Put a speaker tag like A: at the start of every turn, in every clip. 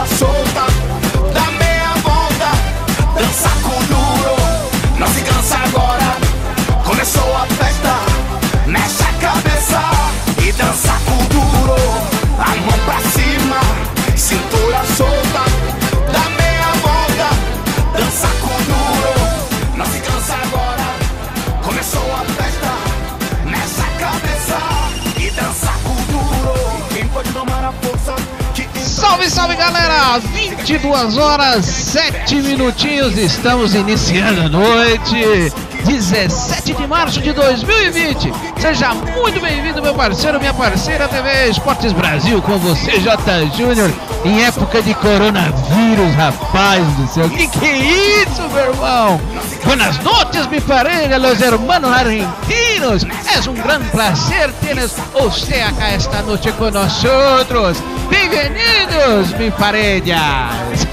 A: cintura solta, dá meia volta, dança com duro, não se cansa agora. Começou a festa, mexe a cabeça e dança com duro, a mão pra cima, cintura solta, dá meia volta, dança com duro, não se cansa agora. Começou a festa, mexe a cabeça e dança com duro. Quem pode tomar a força que...
B: Salve, salve galera! 22 horas, 7 minutinhos, estamos iniciando a noite, 17 de março de 2020. Seja muito bem-vindo, meu parceiro, minha parceira, TV Esportes Brasil, com você, J. Júnior, em época de coronavírus, rapaz do céu. Que é isso, meu irmão? Buenas noches, mi pareja, los hermanos argentinos. Es un gran placer tener usted acá esta noche con nosotros. Bem-vindos, mi parejas.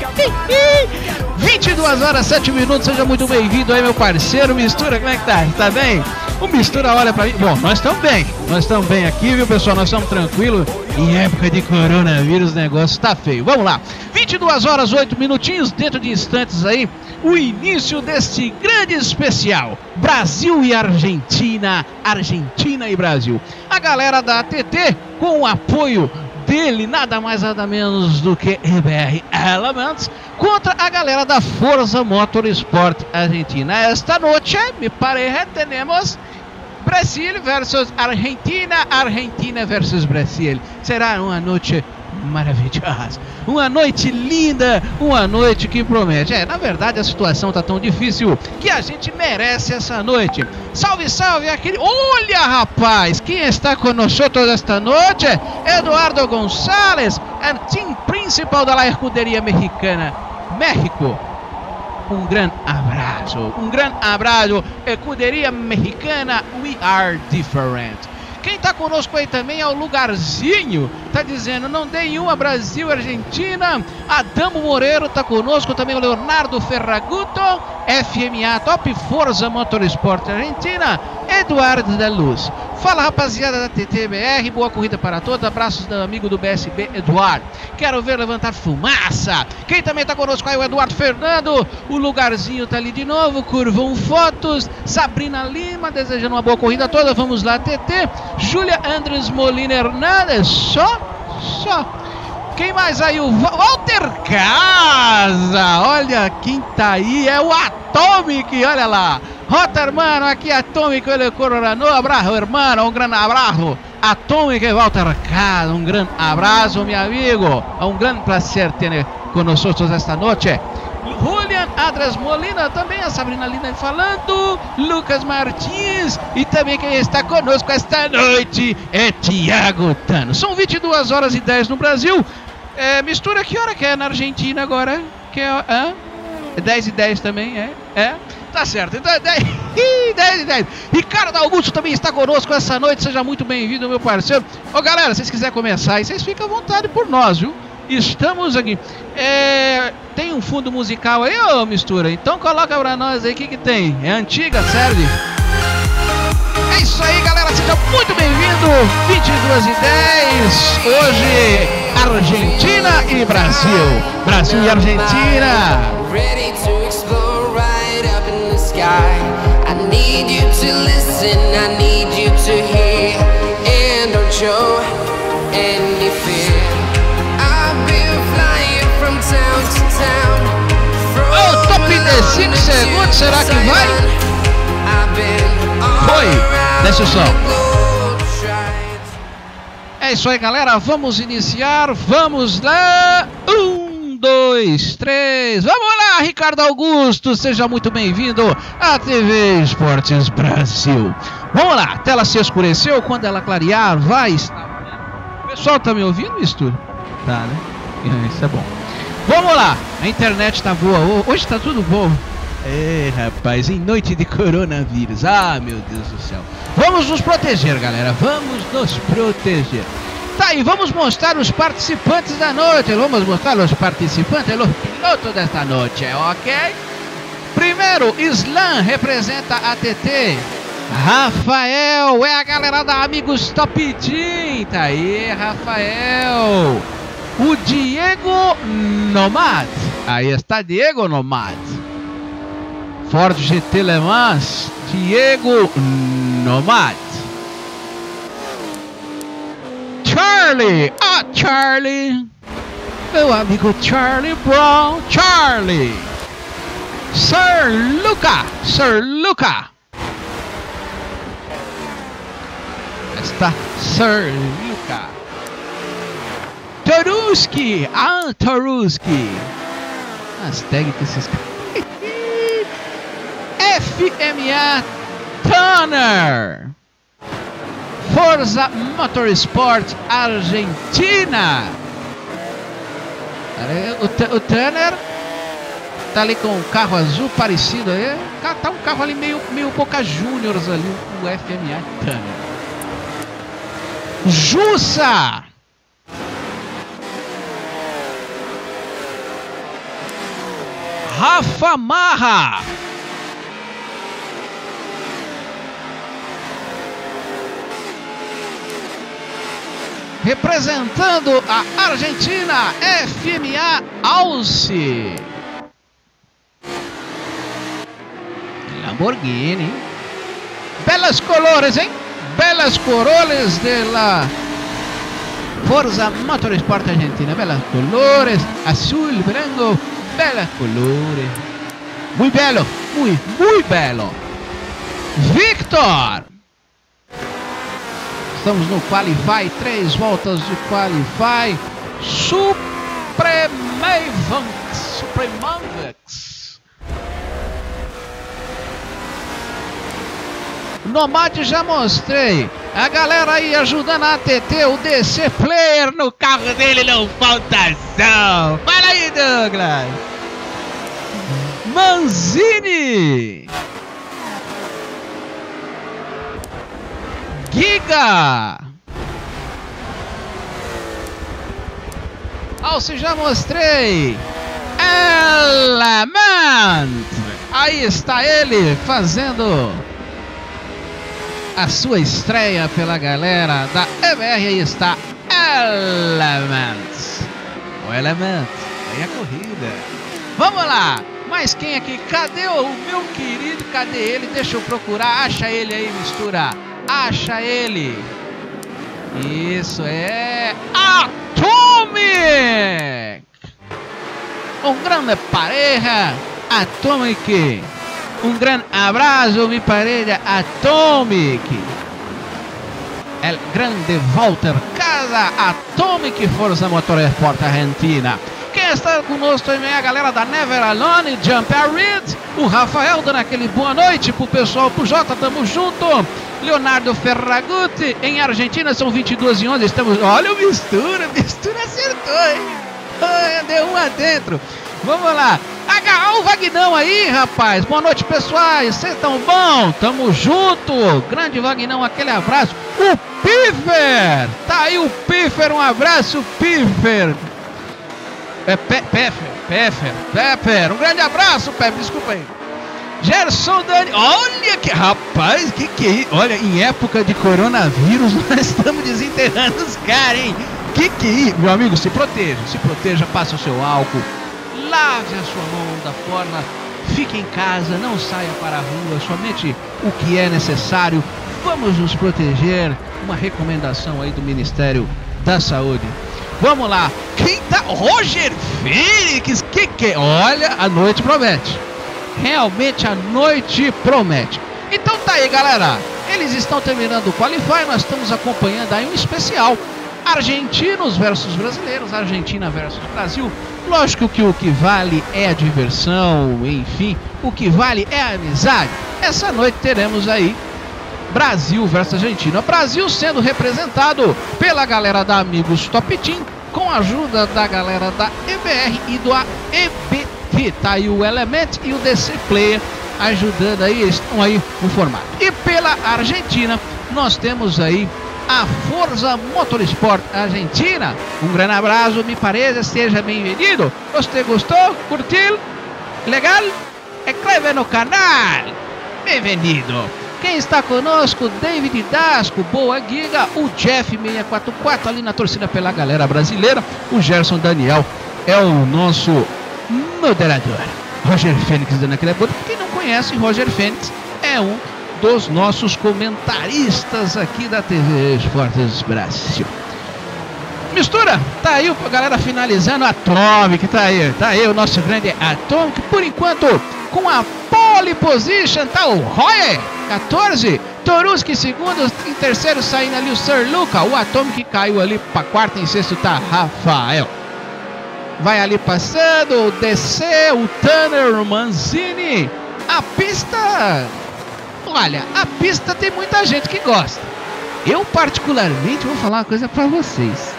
B: 22 horas, 7 minutos, seja muito bem-vindo aí, meu parceiro. Mistura, como é que tá? Tá bem? O Mistura olha pra mim. Bom, nós estamos bem aqui, viu, pessoal? Nós estamos tranquilos. Em época de coronavírus, o negócio tá feio. Vamos lá. 22 horas, 8 minutinhos, dentro de instantes aí, o início deste grande especial. Brasil e Argentina, Argentina e Brasil. A galera da ATT, com o apoio dele, nada mais nada menos do que EBR Elements, contra a galera da Forza Motorsport Argentina. Esta noite, me parece, temos Brasil versus Argentina, Argentina versus Brasil. Será uma noite maravilhosa, uma noite linda, uma noite que promete. Na verdade a situação tá tão difícil que a gente merece essa noite. Salve, salve aquele... Olha, rapaz, quem está conosco esta noite? Eduardo Gonçalves, team principal da escuderia mexicana México. Um grande abraço, escuderia mexicana, we are different. Quem tá conosco aí também é o Lugarzinho, tá dizendo, não dei uma, Brasil, Argentina. Adamo Moreiro tá conosco, também o Leonardo Ferraguto, FMA Top, Forza Motorsport Argentina, Eduardo da Luz. Fala, rapaziada da TTBR, boa corrida para todos, abraços do amigo do BSB, Eduardo. Quero ver levantar fumaça. Quem também tá conosco aí, o Eduardo Fernando, o Lugarzinho tá ali de novo, Curvão Fotos, Sabrina Lima, desejando uma boa corrida toda, vamos lá, TT. Júlia Andres Molina Hernandes, só. Quem mais aí? O Walter Casa, olha quem tá aí, é o Atomic, olha lá. Rota, hermano, aqui Atomic, ele Coronado, abraço, hermano, um grande abraço. Atomic e Walter Casa, um grande abraço, meu amigo. É um grande prazer ter conosco esta noite. Julian Andres Molina, também a Sabrina Lina falando, Lucas Martins, e também quem está conosco esta noite é Thiago Tano. São 22 horas e 10 no Brasil. Mistura, que hora que é na Argentina agora? Que é 10 e 10 também, tá certo, então é 10 e 10. Ricardo Augusto também está conosco essa noite, seja muito bem-vindo, meu parceiro. Ô galera, se vocês quiserem começar aí, vocês ficam à vontade por nós, viu? Estamos aqui. Tem um fundo musical aí, ô Mistura? Então coloca pra nós aí, o que tem? É antiga, serve? É isso aí, galera, seja muito bem-vindo. 22 e 10. Hoje, Argentina e Brasil. Brasil e Argentina.
C: Ready to explore right up in the sky. I need you to listen, I need you to hear, and don't show any fear. I've been flying from town to town.
B: Oh, top de 5 segundos, será que vai? Foi, desce o som. É isso aí, galera, vamos iniciar, vamos lá. 1, 2, 3, vamos lá, Ricardo Augusto, seja muito bem-vindo à TV Esportes Brasil. Vamos lá, a tela se escureceu, quando ela clarear, vai estar. O pessoal tá me ouvindo, Mistura? Tá, né? Isso é bom. Vamos lá, a internet tá boa, hoje tá tudo bom. Rapaz, em noite de coronavírus, meu Deus do céu. Vamos nos proteger, galera, vamos nos proteger. Tá aí, vamos mostrar os participantes da noite. Vamos mostrar os participantes, os pilotos desta noite, ok? Primeiro, Islam representa a TT. Rafael é a galera da Amigos Top Team. Tá aí, Rafael. o Diego Nomad. Aí está Diego Nomad. Ford GT Le Mans, Diego Nomad. Charlie, Charlie, meu amigo Charlie Brown, Charlie. Sir Luca. Está Sir Luca. Toruski, Toruski. As tags que esses FMA Tanner. Forza Motorsport Argentina. O Tanner tá ali com um carro azul parecido aí. Tá um carro ali meio Boca Juniors ali, o FMA Tanner. Jussa. Rafa Marra. Representando a Argentina, FMA Alce. Lamborghini. Belas colores, hein? Belas colores de la Forza Motorsport Argentina. Belas colores. Azul, branco. Belas colores. Muy bello. Muy bello. Victor. Estamos no Qualify, 3 voltas de Qualify. Supremanvex. Nomad já mostrei. A galera aí ajudando a ATT, o DC Player no carro dele não falta ação. Fala aí, Douglas. Manzini. Giga! Alce já mostrei! Element! Aí está ele fazendo a sua estreia pela galera da EBR. Aí está Element! O Element! Aí a corrida! Vamos lá! Mas quem aqui? Cadê o meu querido? Cadê ele? Deixa eu procurar. Acha ele aí, mistura! Acha ele. Isso é Atomic. Um grande pareja Atomic. Um grande abraço, mi pareja Atomic. El grande Walter Casa, Atomic Forza Motorsport Argentina. Quem está conosco também é a galera da Never Alone, Jump Reed, o Rafael dando aquele boa noite pro pessoal, pro Jota, tamo junto. Leonardo Ferragutti, em Argentina são 22h11, estamos... Olha o mistura acertou, hein? Deu um adentro. Vamos lá. Agarrar o Vagnão aí, rapaz. Boa noite, pessoal. Vocês tão bom? Tamo junto. Grande Vagnão, aquele abraço. O Piffer. Tá aí o Piffer, um abraço, Piffer. Peffer. Um grande abraço, Peffer. Desculpa aí. Gerson Dani, olha que rapaz, que é isso? Olha, em época de coronavírus nós estamos desenterrando os caras, hein? Que é isso? Meu amigo, se proteja, passe o seu álcool, lave a sua mão da forma, fique em casa, não saia para a rua, somente o que é necessário. Vamos nos proteger, uma recomendação aí do Ministério da Saúde. Vamos lá, quem tá? Roger Félix, que é? Olha, a noite promete. Realmente a noite promete. Então tá aí, galera. Eles estão terminando o Qualify. Nós estamos acompanhando aí um especial. Argentinos versus brasileiros. Argentina versus Brasil. Lógico que o que vale é a diversão. Enfim, o que vale é a amizade. Essa noite teremos aí Brasil versus Argentina. Brasil sendo representado pela galera da Amigos Top Team, com a ajuda da galera da EBR e do EBT. Tá aí o Element e o DC Player ajudando aí, eles estão aí no formato. E pela Argentina nós temos aí a Forza Motorsport Argentina. Um grande abraço, me parece, seja bem-vindo. Você gostou? Curtiu? Legal? Inscreve no canal. Bem-vindo. Quem está conosco? David Dasco, boa Giga, o Jeff 644 ali na torcida pela galera brasileira. O Gerson Daniel é o nosso moderador. Roger Fênix dando aquele apoio. Quem não conhece, Roger Fênix é um dos nossos comentaristas aqui da TV Esportes Brasil. Mistura, tá aí a galera finalizando. Atomic, tá aí o nosso grande Atomic. Por enquanto, com a pole position, tá o Royer, 14. Toruski, segundo. Em terceiro, saindo ali o Sir Luca. O Atomic caiu ali pra quarto. Em sexto tá Rafael. Vai ali passando o DC, o Tanner, o Manzini. A pista... Olha, a pista tem muita gente que gosta. Eu particularmente vou falar uma coisa pra vocês.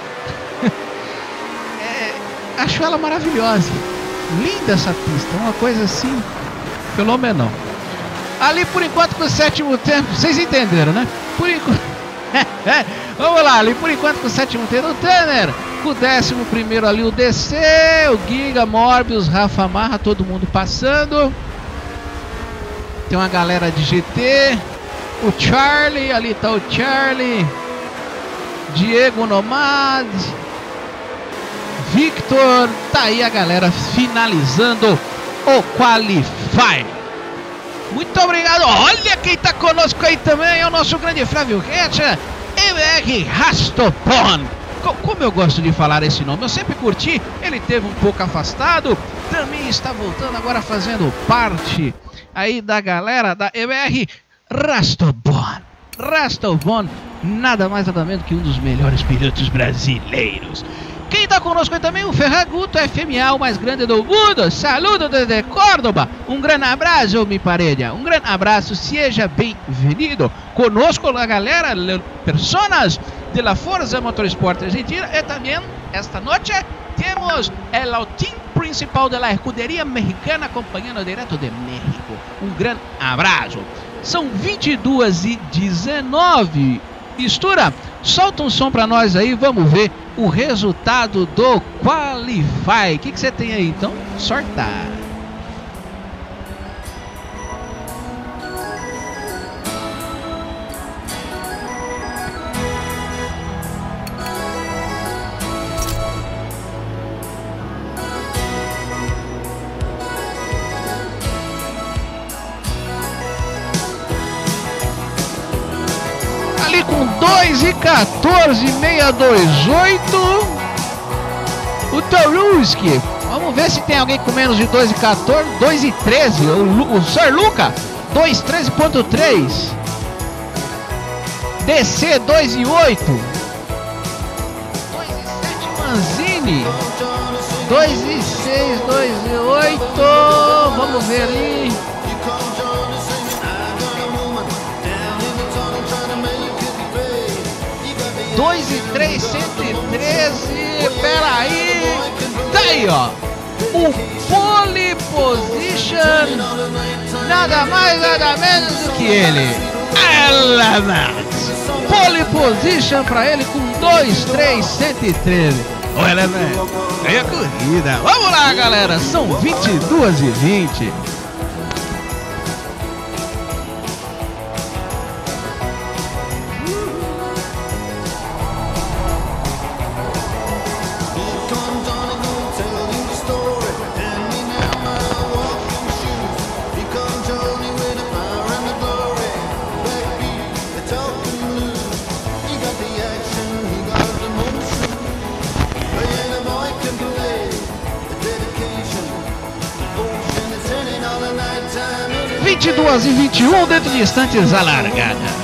B: Acho ela maravilhosa. Linda essa pista, uma coisa assim fenomenal. Ali por enquanto com o sétimo tempo, vocês entenderam, né? Por enquanto. Vamos lá, ali por enquanto com o sétimo tempo o Tanner. Com o 11º ali o DC, o Giga, Morbius, Rafa Marra, todo mundo passando. Tem uma galera de GT. O Charlie, ali tá o Charlie. Diego Nomad. Victor, tá aí a galera finalizando o Qualify. Muito obrigado. Olha quem tá conosco aí também, é o nosso grande Flávio Recha, EBR Rastopon. Como eu gosto de falar esse nome, eu sempre curti. Ele teve um pouco afastado, também está voltando agora fazendo parte aí da galera da EBR Rastopon. Rastopon, nada mais nada menos que um dos melhores pilotos brasileiros. Quem está conosco aí também, o Ferraguto FMA, o mais grande do mundo. Saludo desde Córdoba. Um grande abraço, mi pareja. Um grande abraço, seja bem-vindo. Conosco a galera, personas de la Forza Motorsport Argentina. E também, esta noite, temos o team principal da escuderia mexicana, acompanhando direto de México. Um grande abraço. São 22h19. Mistura, solta um som pra nós aí, vamos ver o resultado do Qualify. O que você tem aí então? Sorta! Com 2:14.628 o Toruski. Vamos ver se tem alguém com menos de 2:14. 2:13 o Sir Luca 2:13.3. DC 2:08. 2:07 Manzini 2:06 2:08. Vamos ver ali. 2:03, 113, peraí, tá aí ó, o pole position, nada mais, nada menos do que ele, Elemax, pole position pra ele com 2:03, 113, ô Elemax, aí a corrida, vamos lá galera, são 22h20. E 22h21 dentro de instantes a largada.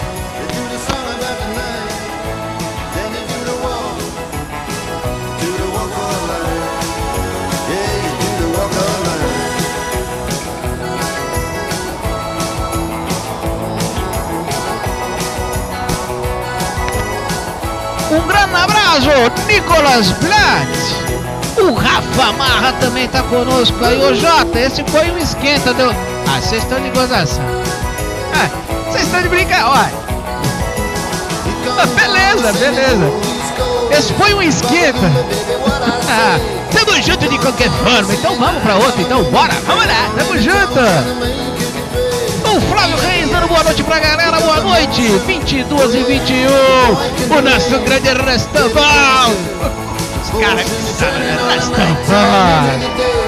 B: Um grande abraço, Nicolas Blatt. O Rafa Marra também tá conosco aí. Ô Jota, esse foi um esquenta do... Ah, vocês estão de gozação. Ah, vocês estão de brincadeira. Olha. Ah, beleza, beleza. Esse foi um esquenta. Ah, tamo junto de qualquer forma. Então vamos pra outro. Então bora. Vamos lá. Tamo junto. O Flávio Reis dando boa noite pra galera, boa noite. 22h21, o nosso grande Rastaval. Os caras que sabem, Rastaval.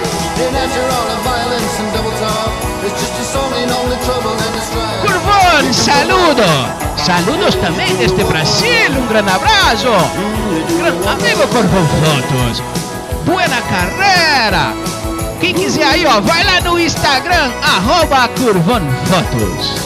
B: Curvón, saludo. Saludos também desde Brasil, um grande abraço. Amigo Curvón Fotos, buena carreira. Quem quiser aí, ó, vai lá no Instagram, @Curvón Fotos.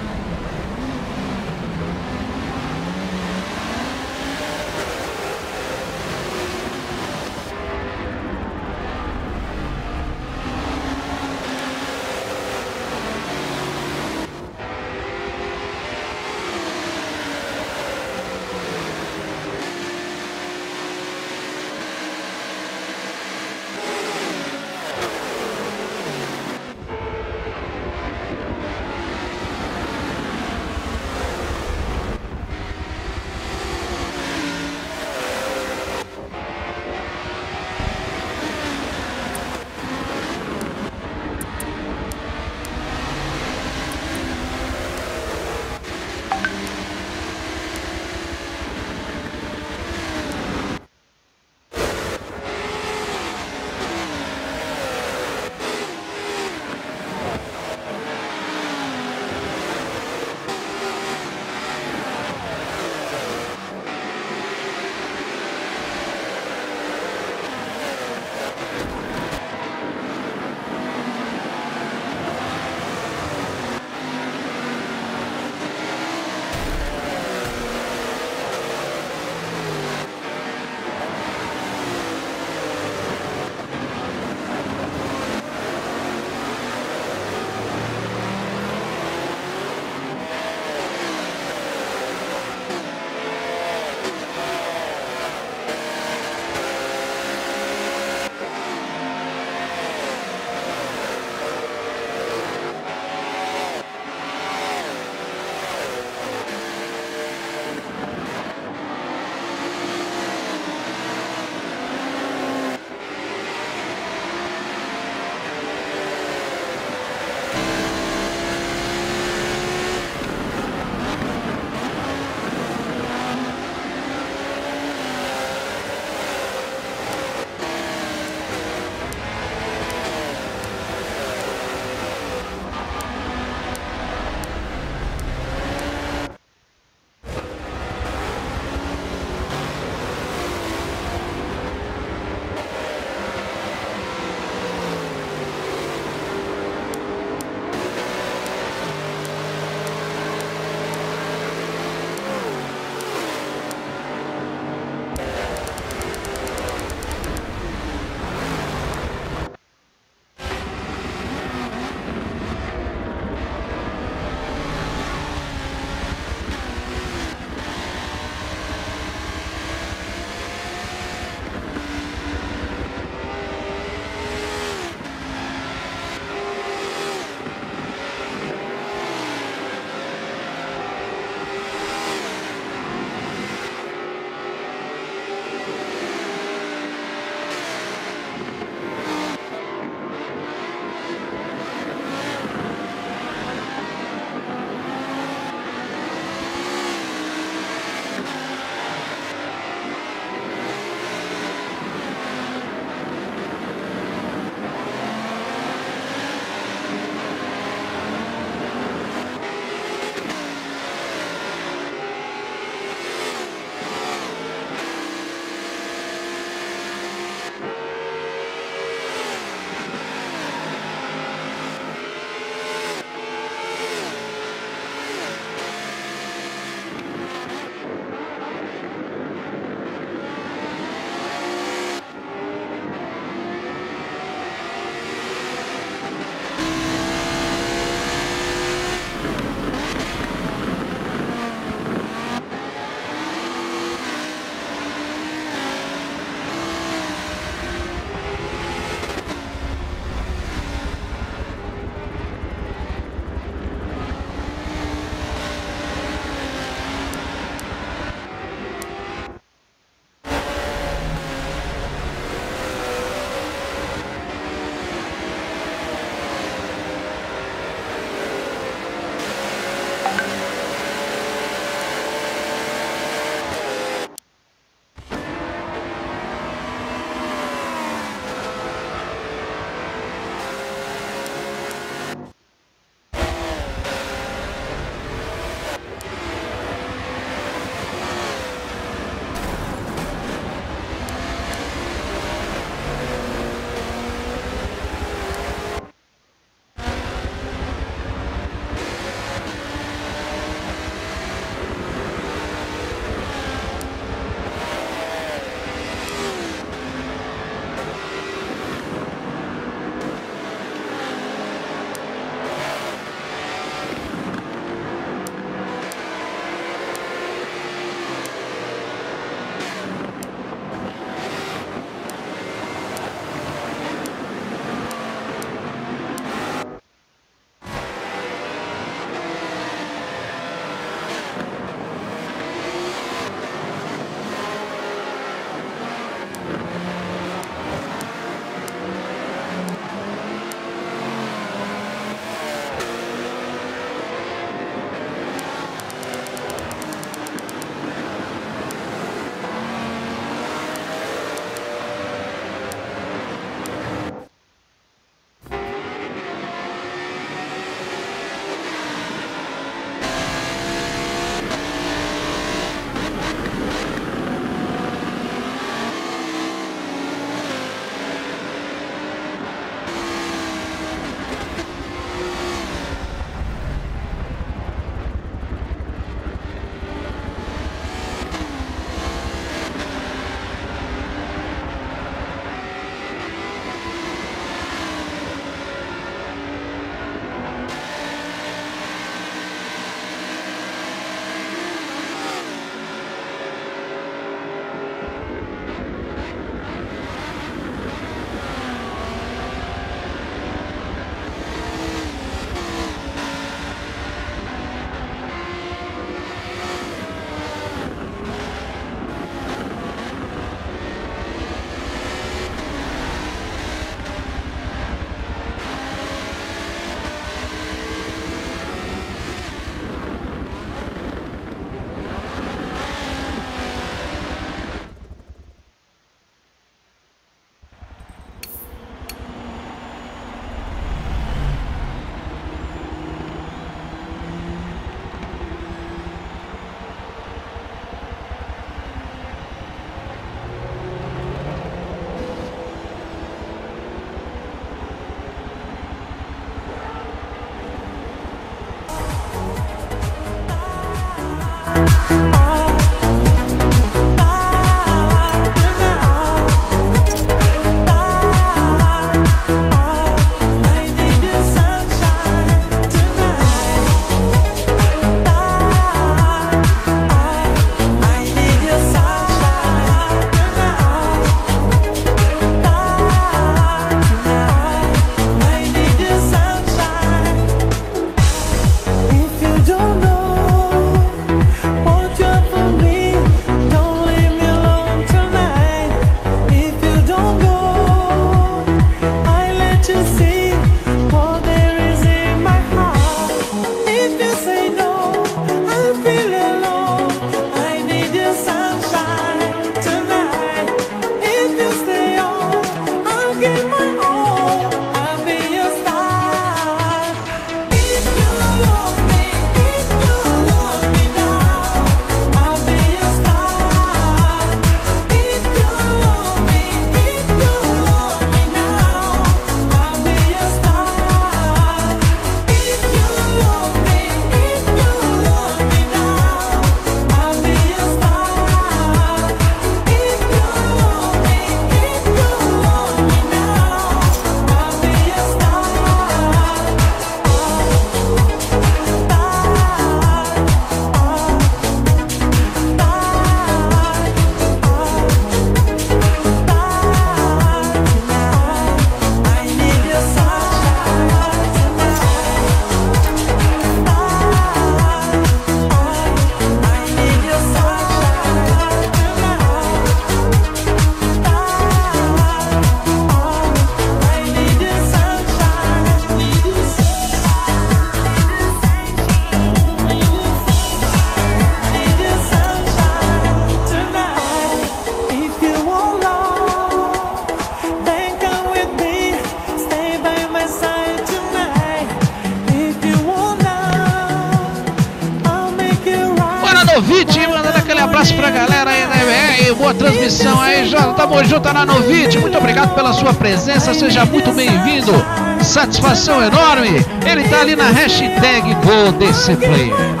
B: Novite, mandando aquele abraço pra galera aí, né? Boa transmissão aí, Jota. Tamo junto na Novite. Muito obrigado pela sua presença. Seja muito bem-vindo. Satisfação enorme. Ele tá ali na hashtag GoDCPlayer.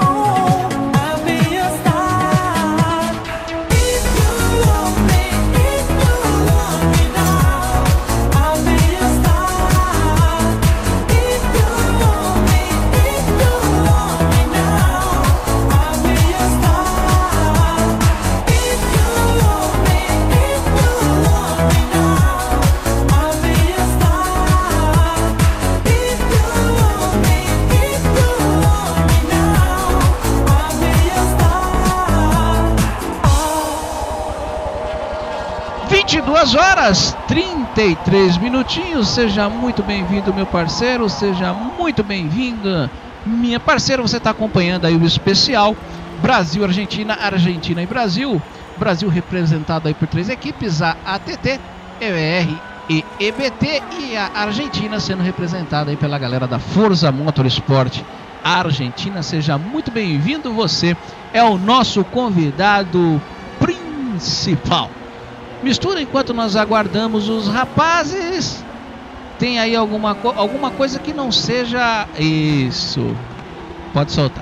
B: Horas 33 minutinhos. Seja muito bem-vindo, meu parceiro. Seja muito bem-vinda, minha parceira. Você está acompanhando aí o especial Brasil, Argentina, Argentina e Brasil. Brasil representado aí por 3 equipes: a ATT, EBR e EBT, e a Argentina sendo representada aí pela galera da Forza Motorsport Argentina. Seja muito bem-vindo. Você é o nosso convidado principal. Mistura enquanto nós aguardamos os rapazes. Tem aí alguma coisa que não seja isso. Pode soltar.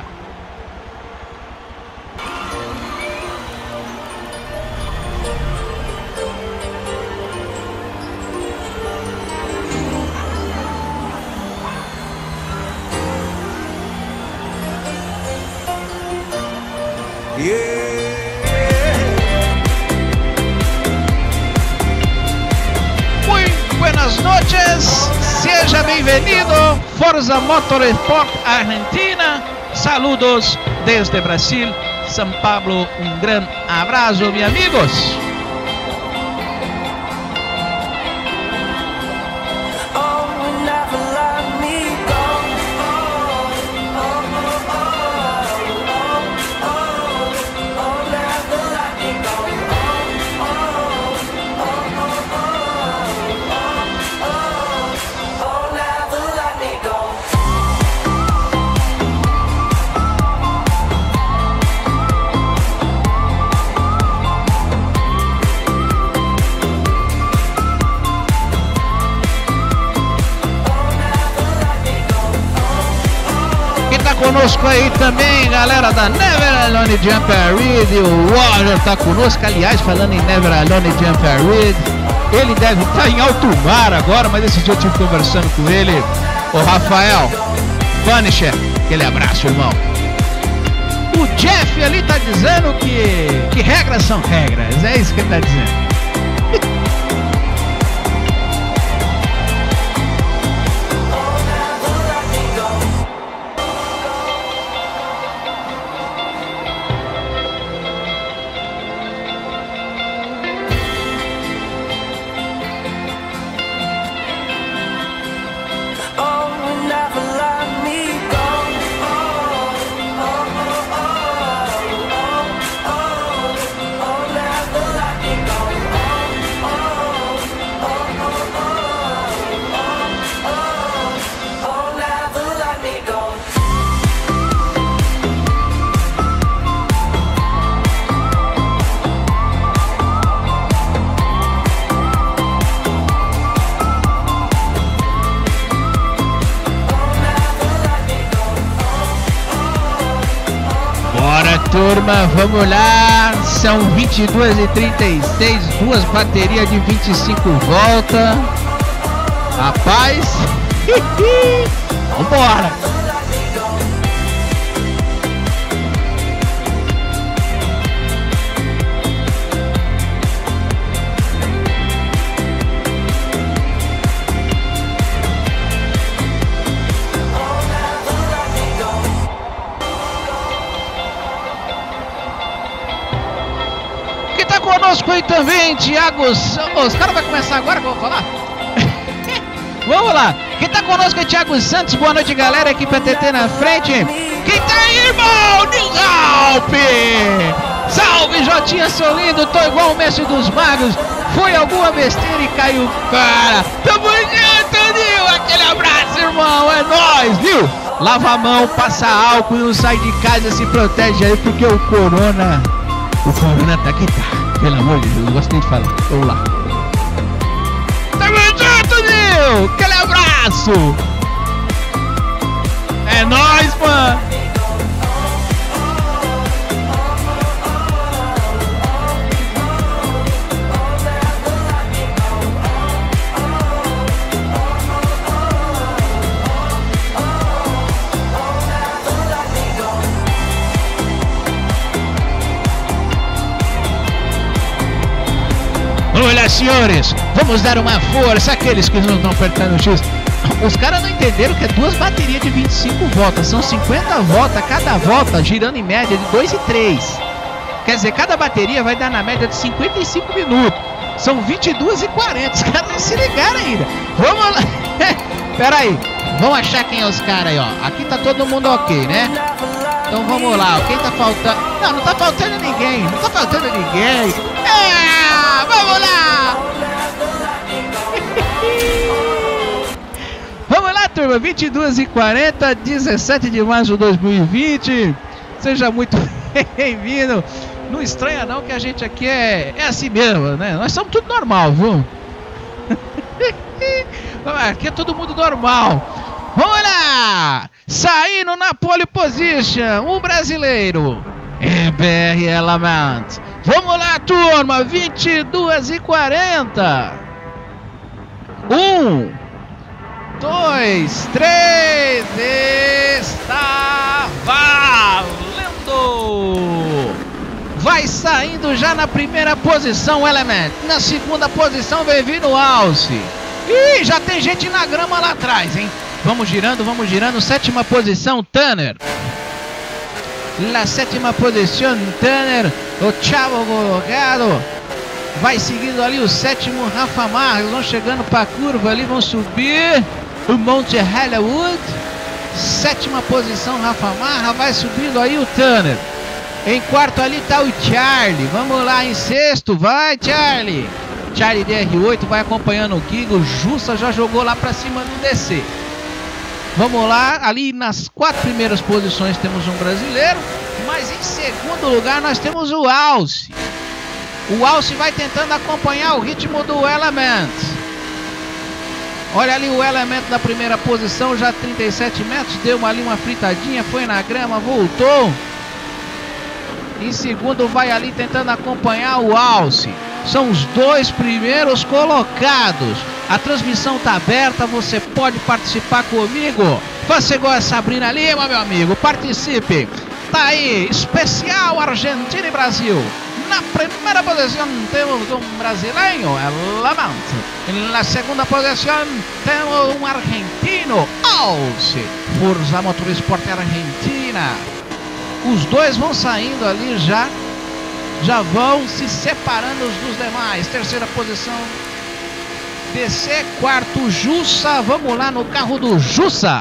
B: Buenas noches, seja bem-vindo, Forza Motorsport Argentina. Saludos desde Brasil, São Paulo. Um grande abraço, meus amigos. Conosco aí também, galera da Never Alone Jump Read. O Roger tá conosco. Aliás, falando em Never Alone Jump Read, ele deve estar em alto mar agora, mas esse dia eu estive conversando com ele. O Rafael Punisher, aquele abraço, irmão. O Jeff ali tá dizendo que regras são regras, é isso que ele tá dizendo. Turma, vamos lá, são 22h36, 2 baterias de 25 voltas. Rapaz, vambora. Conosco aí também, Thiago. Os caras vão começar agora que eu vou falar? Vamos lá. Quem tá conosco é Thiago Santos. Boa noite, galera. Equipe ATT na frente. Quem tá aí, irmão? Nilgalpe! Salve, Jotinha, seu lindo. Tô igual o Messi dos Magos. Foi alguma besteira e caiu, cara. Tamo junto, Nil. Aquele abraço, irmão. É nóis, viu? Lava a mão, passa álcool e não sai de casa, se protege aí, porque o corona tá que tá. Pelo amor de Deus, eu gostei de falar. Vamos lá. Tamo junto, Nil! Aquele abraço! É nóis, mano! Olha, senhores, vamos dar uma força àqueles que não estão apertando o X. Os caras não entenderam que é 2 baterias de 25 voltas, são 50 voltas cada volta, girando em média de 2 e 3. Quer dizer, cada bateria vai dar na média de 55 minutos. São 22 e 40, os caras não se ligaram ainda. Vamos lá. Pera aí, vamos achar quem é os caras aí, ó. Aqui tá todo mundo ok, né? Então vamos lá, quem tá faltando? Não, não tá faltando ninguém, não tá faltando ninguém. Vamos lá! Vamos lá, turma, 22h40, 17 de março de 2020. Seja muito bem-vindo. Não estranha não que a gente aqui é assim mesmo, né? Nós somos tudo normal, viu? Aqui é todo mundo normal. Vamos lá! Saindo na pole position, o brasileiro BR Element. Vamos lá, turma, 22h40. 1, 2, 3, está valendo! Vai saindo já na primeira posição, Element. Na segunda posição vem vindo o Alce. Ih, já tem gente na grama lá atrás, hein? Vamos girando, 7ª posição, Tanner. Na 7ª posição, Tanner, o Chavo colocado. Vai seguindo ali o 7º, Rafa Marques. Vão chegando para a curva ali, vão subir o Monte Hollywood. 7ª posição, Rafa Marques. Vai subindo aí o Tanner. Em quarto ali está o Charlie. Vamos lá, em sexto, vai Charlie. Charlie DR8 vai acompanhando o Kigo. Jussa já jogou lá para cima no DC. Vamos lá, ali nas 4 primeiras posições temos um brasileiro, mas em segundo lugar nós temos o Alce. O Alce vai tentando acompanhar o ritmo do Element. Olha ali o Element na primeira posição, já 37 metros, deu ali uma fritadinha, foi na grama, voltou. Em segundo vai ali tentando acompanhar o Alce. São os 2 primeiros colocados. A transmissão está aberta, você pode participar comigo. Você igual a Sabrina Lima, meu amigo, participe. Tá aí, especial Argentina e Brasil. Na primeira posição temos um brasileiro, Element. Na segunda posição temos um argentino, Alce. Forza Motorsport Argentina. Os 2 vão saindo ali já vão se separando dos demais. Terceira posição, DC. Quarto, Jussa. Vamos lá no carro do Jussa.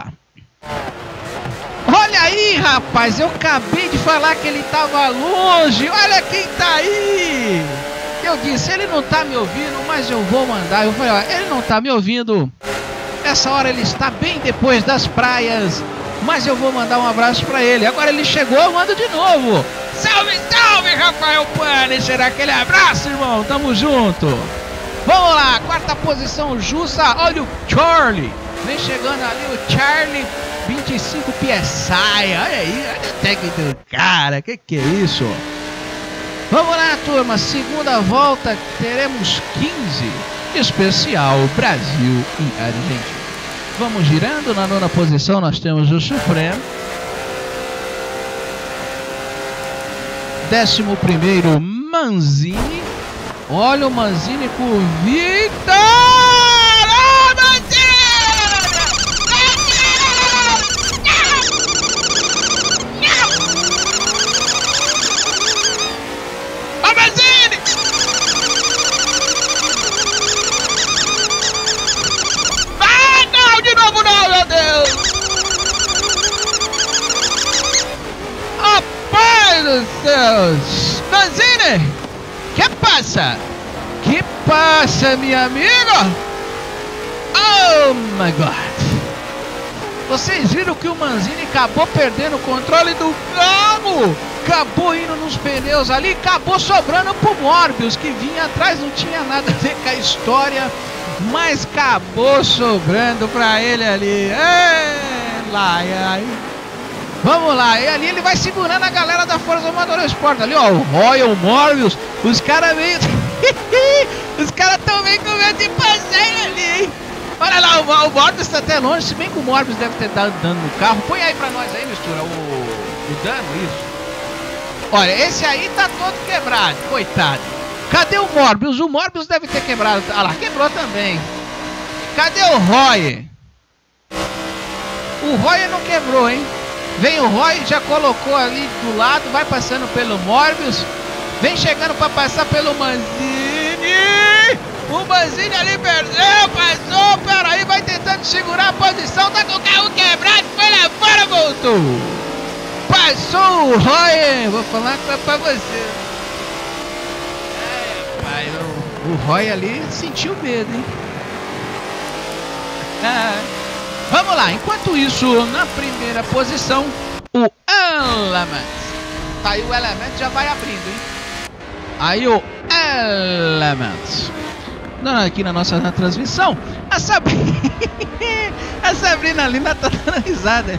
B: Olha aí, rapaz, eu acabei de falar que ele estava longe. Olha quem tá aí. Eu disse, ele não tá me ouvindo, mas eu vou mandar. Eu falei, ó, ele não tá me ouvindo. Essa hora ele está bem depois das praias, mas eu vou mandar um abraço para ele. Agora ele chegou, eu mando de novo. Salve, salve, Rafael Punisher. Aquele abraço, irmão. Tamo junto. Vamos lá, quarta posição, Jussa. Olha o Charlie. Vem chegando ali o Charlie. 25 PSI. Olha aí, olha o tag do cara. Que é isso? Vamos lá, turma. Segunda volta, teremos 15. Especial Brasil e Argentina. Vamos girando. Na nona posição nós temos o Supremo. 11º, Manzini. Olha o Manzini com Victor! Oh, Manzini! Ah, não, de novo não, meu Deus! Rapaz do céu! Manzini! Que passa? Que passa, minha amiga? Oh my God! Vocês viram que o Manzini acabou perdendo o controle do carro, acabou indo nos pneus ali, acabou sobrando pro Morbius, que vinha atrás, não tinha nada a ver com a história, mas acabou sobrando pra ele ali. Vamos lá, e ali ele vai segurando a galera da Forza Motorsport ali, ó, o Royal, o Morbius, os caras meio... os caras tão meio com medo de passar ali, hein? Olha lá, o Morbius tá até longe, se bem que o Morbius deve ter dado dano no carro. Põe aí pra nós aí, mistura, o dano, isso. Olha, esse aí tá todo quebrado, coitado. Cadê o Morbius? O Morbius deve ter quebrado. Ah lá, quebrou também. Cadê o Roy? O Roy não quebrou, hein? Vem o Roy, já colocou ali do lado, vai passando pelo Morbius. Vem chegando pra passar pelo Manzini. O Manzini ali perdeu, passou, peraí, vai tentando segurar a posição, tá com o carro quebrado, foi lá fora, voltou. Passou o Roy, vou falar pra você. Pai, o Roy ali sentiu medo, hein? Vamos lá, enquanto isso, na primeira posição, o Element. Tá aí, o Element já vai abrindo, hein? Aí o Element. Aqui na nossa transmissão, a Sabrina, a Sabrina Lina tá dando risada.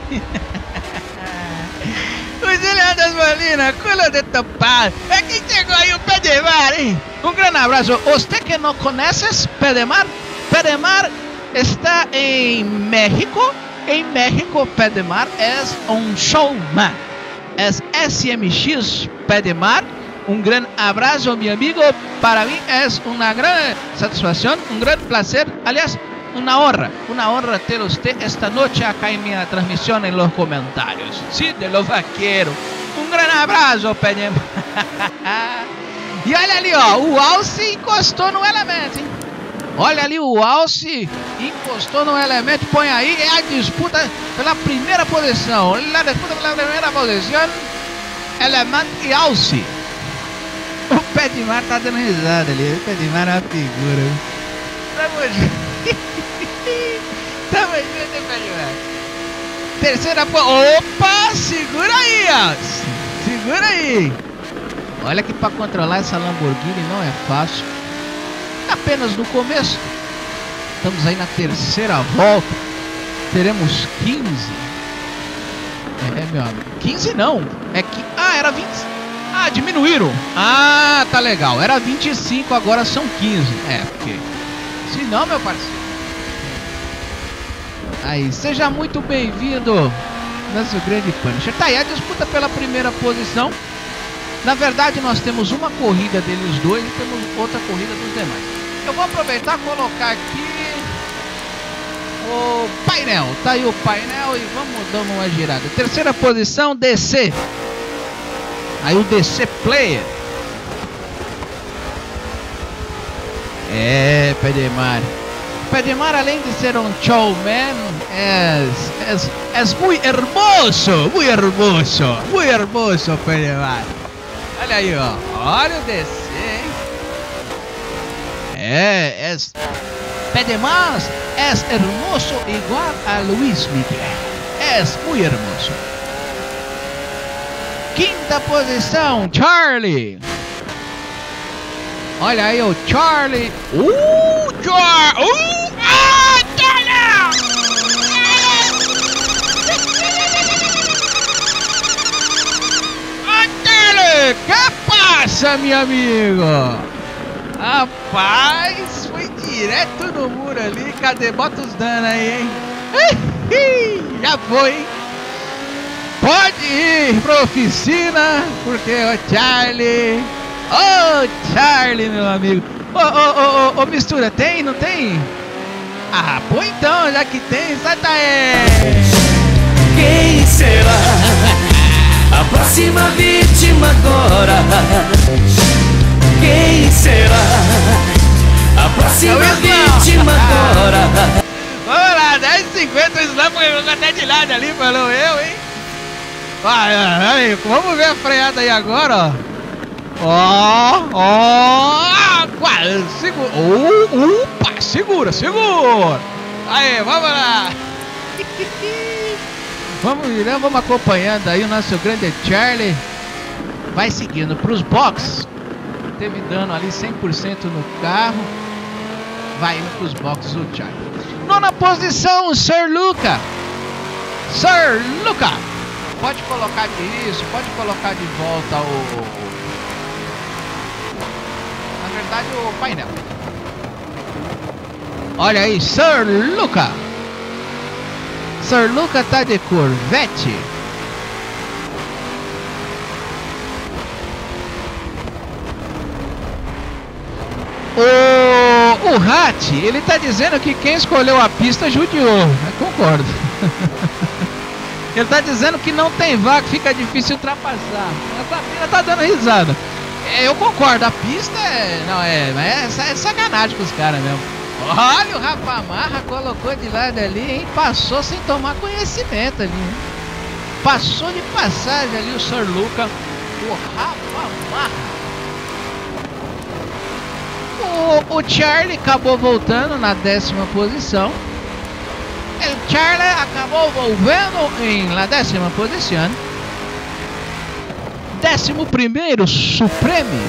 B: O Juliano das Molinas, culo de topar. É quem chegou aí, o Pedemar, hein? Um grande abraço. Você que não conheces Pedemar? Pedemar está em México. Em México, Pedemar é um showman. É SMX Pedemar. Un gran abrazo, mi amigo. Para mí es una gran satisfacción, un gran placer. Aliás, una honra ter usted esta noche acá en mi transmisión en los comentarios. Sí, de los vaqueros. Un gran abrazo, Pedem. E olha ali, ó, o Alce encostou no Element, hein? Olha ali, o Alce encostou no Element. Põe aí, é a disputa pela primeira posição. La disputa pela primeira posição, Element e Alce. O Pedemar tá dando risada ali. O Pedemar é uma figura. Tamo junto, Pedemar. Terceira opa, segura aí, ó. Segura aí. Olha que para controlar essa Lamborghini não é fácil. Apenas no começo. Estamos aí na terceira volta. Teremos 15. Meu amigo. 15 não. É que... era 20. Diminuíram. Tá legal. Era 25, agora são 15. Porque... Se não, meu parceiro. Aí, seja muito bem-vindo. Nosso grande Punisher. Tá aí a disputa pela primeira posição. Na verdade, nós temos uma corrida deles dois e temos outra corrida dos demais. Eu vou aproveitar e colocar aqui o painel. Tá aí o painel e vamos dando uma girada. Terceira posição, DC. Aí o DC Player. Pedemar. Pedemar, além de ser um showman, é muito hermoso. Muito hermoso. Muito hermoso, Pedemar. Olha aí, ó. Olha o DC, hein? Pedemar é hermoso igual a Luis Miguel. É muito hermoso. Quinta posição, Charlie. Olha aí o Charlie. Charlie! Que passa, meu amigo? Rapaz, foi direto no muro ali. Cadê? Bota os danos aí, hein? Já foi, hein? Pode ir pra oficina, porque o Charlie... Charlie, meu amigo. Mistura, tem? Não tem? Pô, então, já que tem, sai daí.
D: Quem será a próxima vítima agora? Quem será a próxima vítima agora?
B: Vamos lá, 10h50, o Slam foi até de lado ali, falou eu, hein? Vai, vamos ver a freada aí agora, ó. Segura. Opa, segura. Aí, vamos lá. Vamos acompanhando aí o nosso grande Charlie. Vai seguindo para os boxes. Teve dano ali 100% no carro. Vai indo para os boxes o Charlie. Nona posição, Sir Luca. Sir Luca. Pode colocar isso, pode colocar de volta na verdade o painel. Olha aí, Sir Luca. Sir Luca tá de Corvette. O Hat, ele tá dizendo que quem escolheu a pista judiou. Eu concordo. Ele tá dizendo que não tem vaga, fica difícil ultrapassar. Essa pista tá dando risada. Eu concordo, a pista é sacanagem com os caras mesmo. Olha, o Rafa Marra colocou de lado ali, hein? Passou sem tomar conhecimento ali, hein? Passou de passagem ali o Sir Luca, o Rafa Marra. O Charlie acabou voltando na 10ª posição. O Charlie acabou voltando em la 10ª posição. 11º, Supreme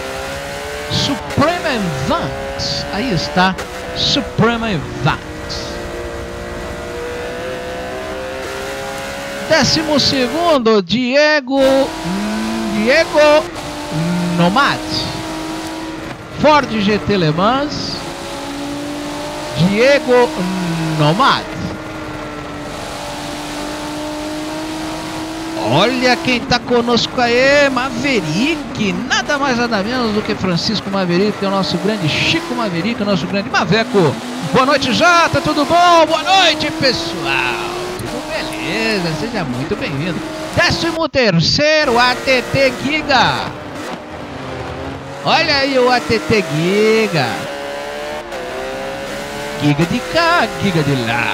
B: Vance. Aí está, Supreme Vance. 12º, Diego Nomad. Ford GT Le Mans, Diego Nomad. Olha quem tá conosco aí, Maverick, nada mais nada menos do que Francisco Maverick, que é o nosso grande Chico Maverick, o nosso grande Maveco. Boa noite, Jota, tudo bom? Boa noite, pessoal. Tudo beleza, seja muito bem-vindo. 13º, ATT Giga. Olha aí o ATT Giga. Giga de cá, Giga de lá.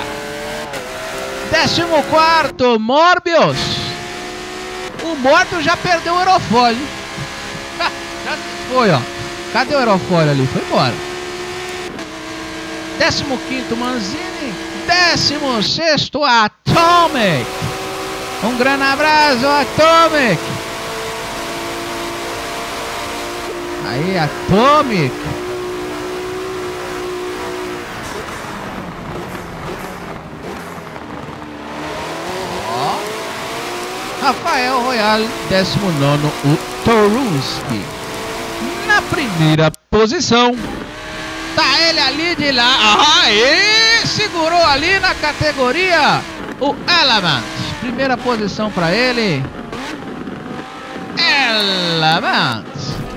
B: 14º, Morbius. O Morbius já perdeu o aerofólio. Já se foi, ó. Cadê o aerofólio ali? Foi embora. 15º, Manzini. 16º, Atomic. Um grande abraço, Atomic. Aí, Atomic. Ó. Rafael Royal, 19º, o Toruski. Na primeira posição. Tá ele ali de lá. Aí, segurou ali na categoria o Element. Primeira posição para ele. Element.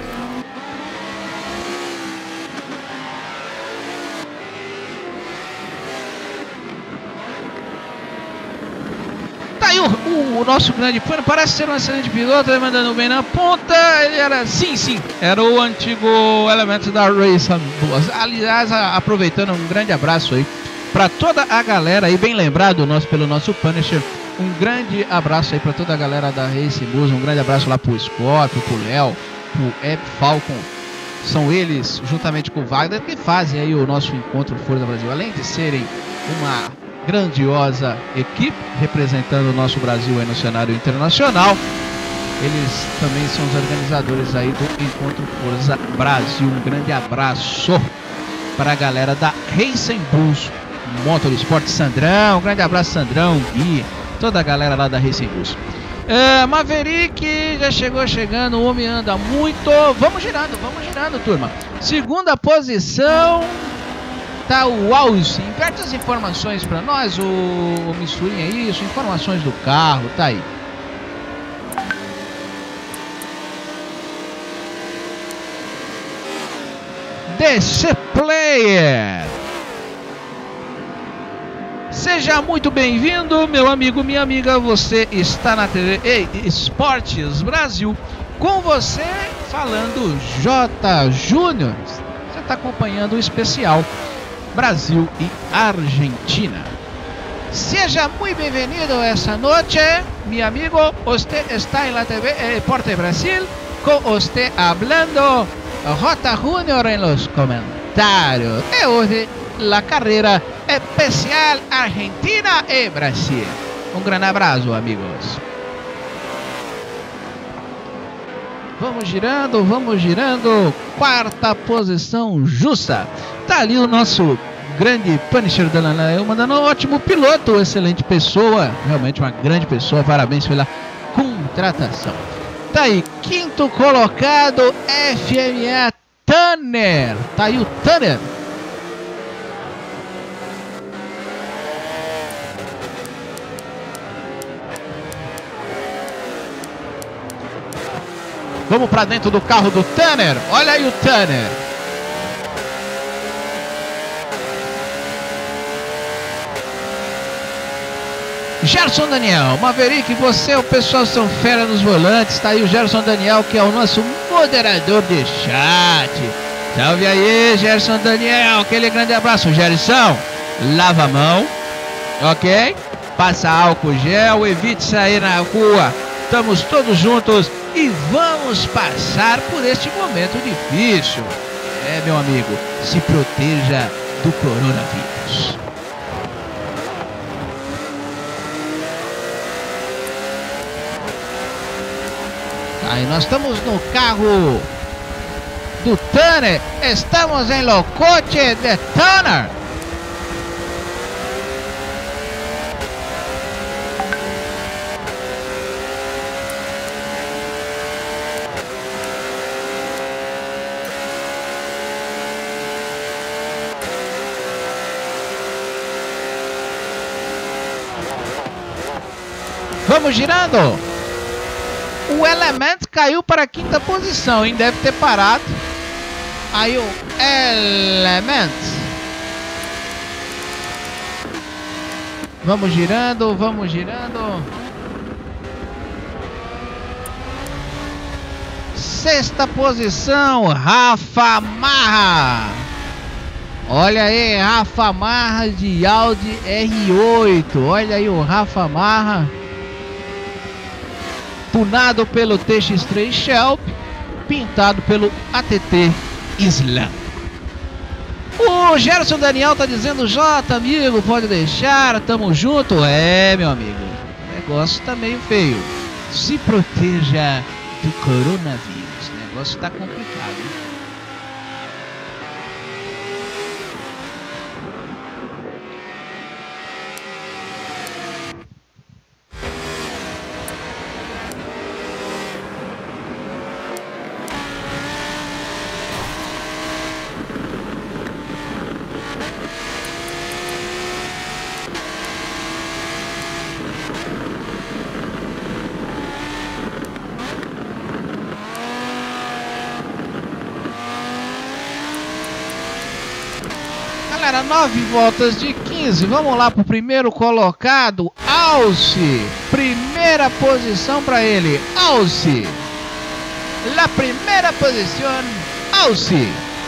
B: Tá aí o nosso grande fã, parece ser um excelente piloto, ele mandando bem na ponta. Ele era, sim, era o antigo Element da Race. Aliás, aproveitando, um grande abraço aí para toda a galera aí, bem lembrado pelo nosso Punisher. Um grande abraço aí para toda a galera da Race Bus, um grande abraço lá pro Scorpio, pro Léo, pro Eb Falcon. São eles, juntamente com o Wagner, que fazem aí o nosso encontro Forza Brasil. Além de serem uma grandiosa equipe representando o nosso Brasil aí no cenário internacional, eles também são os organizadores aí do Encontro Forza Brasil. Um grande abraço para a galera da Racing Bulls Motorsport. Sandrão, um grande abraço, Sandrão, Gui, toda a galera lá da Racing Bulls. Maverick já chegando, o homem anda muito. Vamos girando, turma. Segunda posição tá o Alce. Inverte as informações para nós, o Missurinha, isso, informações do carro, tá aí. DC Player. Seja muito bem-vindo, meu amigo, minha amiga. Você está na TV Esportes Brasil. Com você, falando J. Júnior. Você está acompanhando o especial Brasil e Argentina. Seja muito bem-vindo esta noite, meu amigo. Você está em la TV Esporte Brasil. Com você hablando J. Júnior em los comentarios. E hoje la carreira especial Argentina e Brasil. Um grande abraço, amigos. Vamos girando. Quarta posição justa. Tá ali o nosso grande Punisher Dallanael, mandando um ótimo piloto, excelente pessoa, realmente uma grande pessoa, parabéns pela contratação. Tá aí, quinto colocado, FMA Tanner. Tá aí o Tanner. Vamos pra dentro do carro do Tanner. Olha aí o Tanner. Gerson Daniel, Maverick, você, o pessoal são fera nos volantes. Tá aí o Gerson Daniel, que é o nosso moderador de chat. Salve aí, Gerson Daniel. Aquele grande abraço, Gerson. Lava a mão, ok? Passa álcool gel, evite sair na rua. Estamos todos juntos e vamos passar por este momento difícil. É, meu amigo, se proteja do coronavírus. Aí nós estamos no carro do Tanner. Estamos em lo coche de Tanner. Vamos girando. O Element caiu para a quinta posição, hein? Deve ter parado. Aí o Element. Vamos girando. Sexta posição, Rafa Marra. Olha aí, Rafa Marra de Audi R8. Olha aí o Rafa Marra. Tunado pelo TX3 Shelby, pintado pelo ATT Slam. O Gerson Daniel tá dizendo: Jota, amigo, pode deixar, tamo junto. É, meu amigo, o negócio tá meio feio. Se proteja do coronavírus, o negócio tá complicado. Galera, 9 voltas de 15. Vamos lá pro primeiro colocado, Alce. Primeira posição para ele, Alce. La primeira posição, Alce.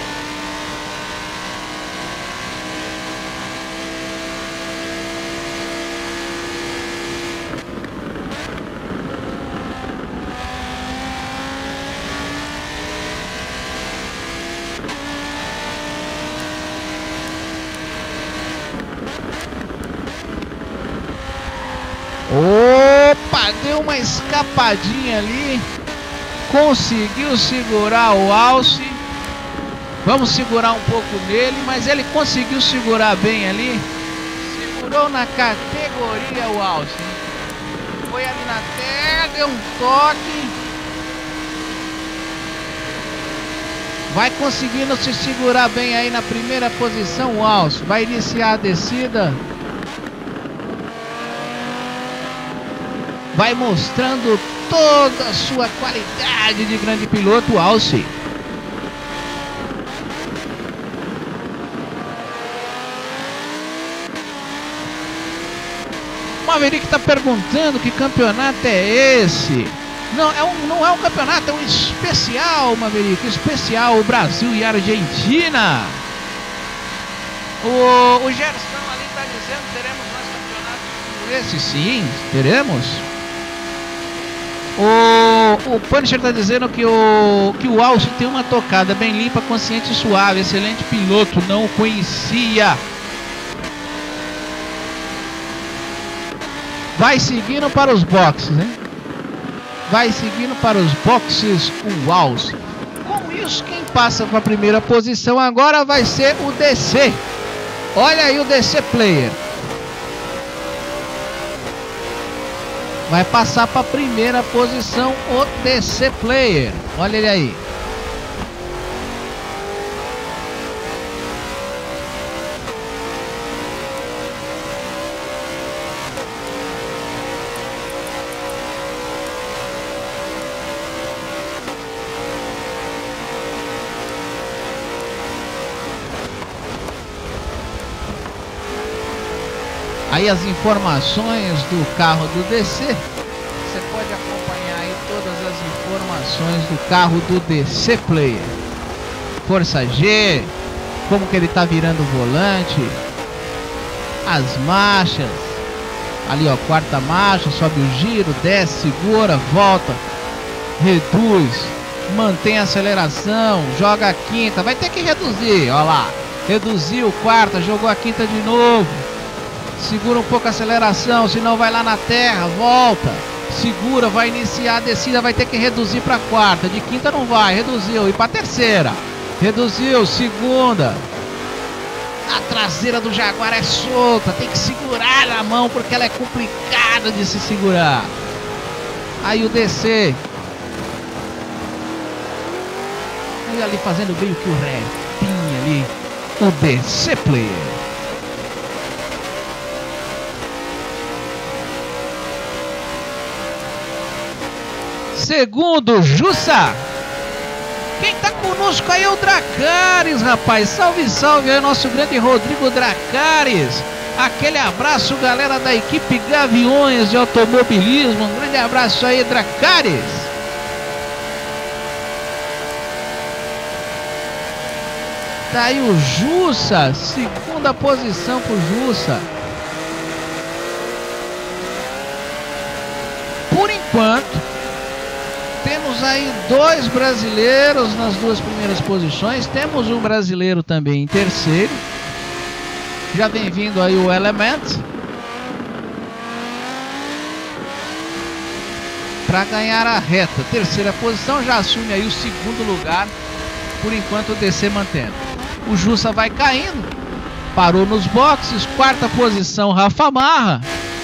B: Opa, deu uma escapadinha ali. Conseguiu segurar o Alce. Vamos segurar um pouco nele, mas ele conseguiu segurar bem ali. Segurou na categoria o Alce. Foi ali na terra, deu um toque. Vai conseguindo se segurar bem aí na primeira posição o Alce. Vai iniciar a descida. Vai mostrando toda a sua qualidade de grande piloto, Alce. O Maverick está perguntando que campeonato é esse. Não é um campeonato, é um especial, Maverick. Especial, o Brasil e a Argentina. O Gerson ali está dizendo: teremos mais campeonatos como esse? Sim, teremos. O Punisher tá dizendo que o Alce tem uma tocada bem limpa, consciente e suave. Excelente piloto, não o conhecia. Vai seguindo para os boxes, hein? Vai seguindo para os boxes o Alce. Com isso, quem passa para a primeira posição agora vai ser o DC. Olha aí o DC Player. Vai passar para a primeira posição o DC Player. Olha ele aí. Aí as informações do carro do DC, você pode acompanhar aí todas as informações do carro do DC Player. Força G, como que ele tá virando o volante, as marchas, ali ó, quarta marcha, sobe o giro, desce, segura, volta, reduz, mantém a aceleração, joga a quinta, vai ter que reduzir, ó lá, reduziu quarta, jogou a quinta de novo. Segura um pouco a aceleração, senão vai lá na terra, volta. Segura, vai iniciar a descida, vai ter que reduzir para quarta. De quinta não vai, reduziu. E para terceira, reduziu, segunda. A traseira do Jaguar é solta, tem que segurar na mão porque ela é complicada de se segurar. Aí o DC. Aí ali fazendo meio que o repinho ali. O DC Player. Segundo, Jussa. Quem tá conosco aí é o Dracarys, rapaz. Salve, salve aí, nosso grande Rodrigo Dracarys. Aquele abraço, galera da equipe Gaviões de Automobilismo. Um grande abraço aí, Dracarys. Tá aí o Jussa. Segunda posição pro Jussa. Por enquanto, temos aí dois brasileiros nas duas primeiras posições. Temos um brasileiro também em terceiro. Já vem vindo aí o Element. Para ganhar a reta. Terceira posição, já assume aí o segundo lugar. Por enquanto o DC mantendo. O Jussa vai caindo. Parou nos boxes. Quarta posição, Rafa Marra.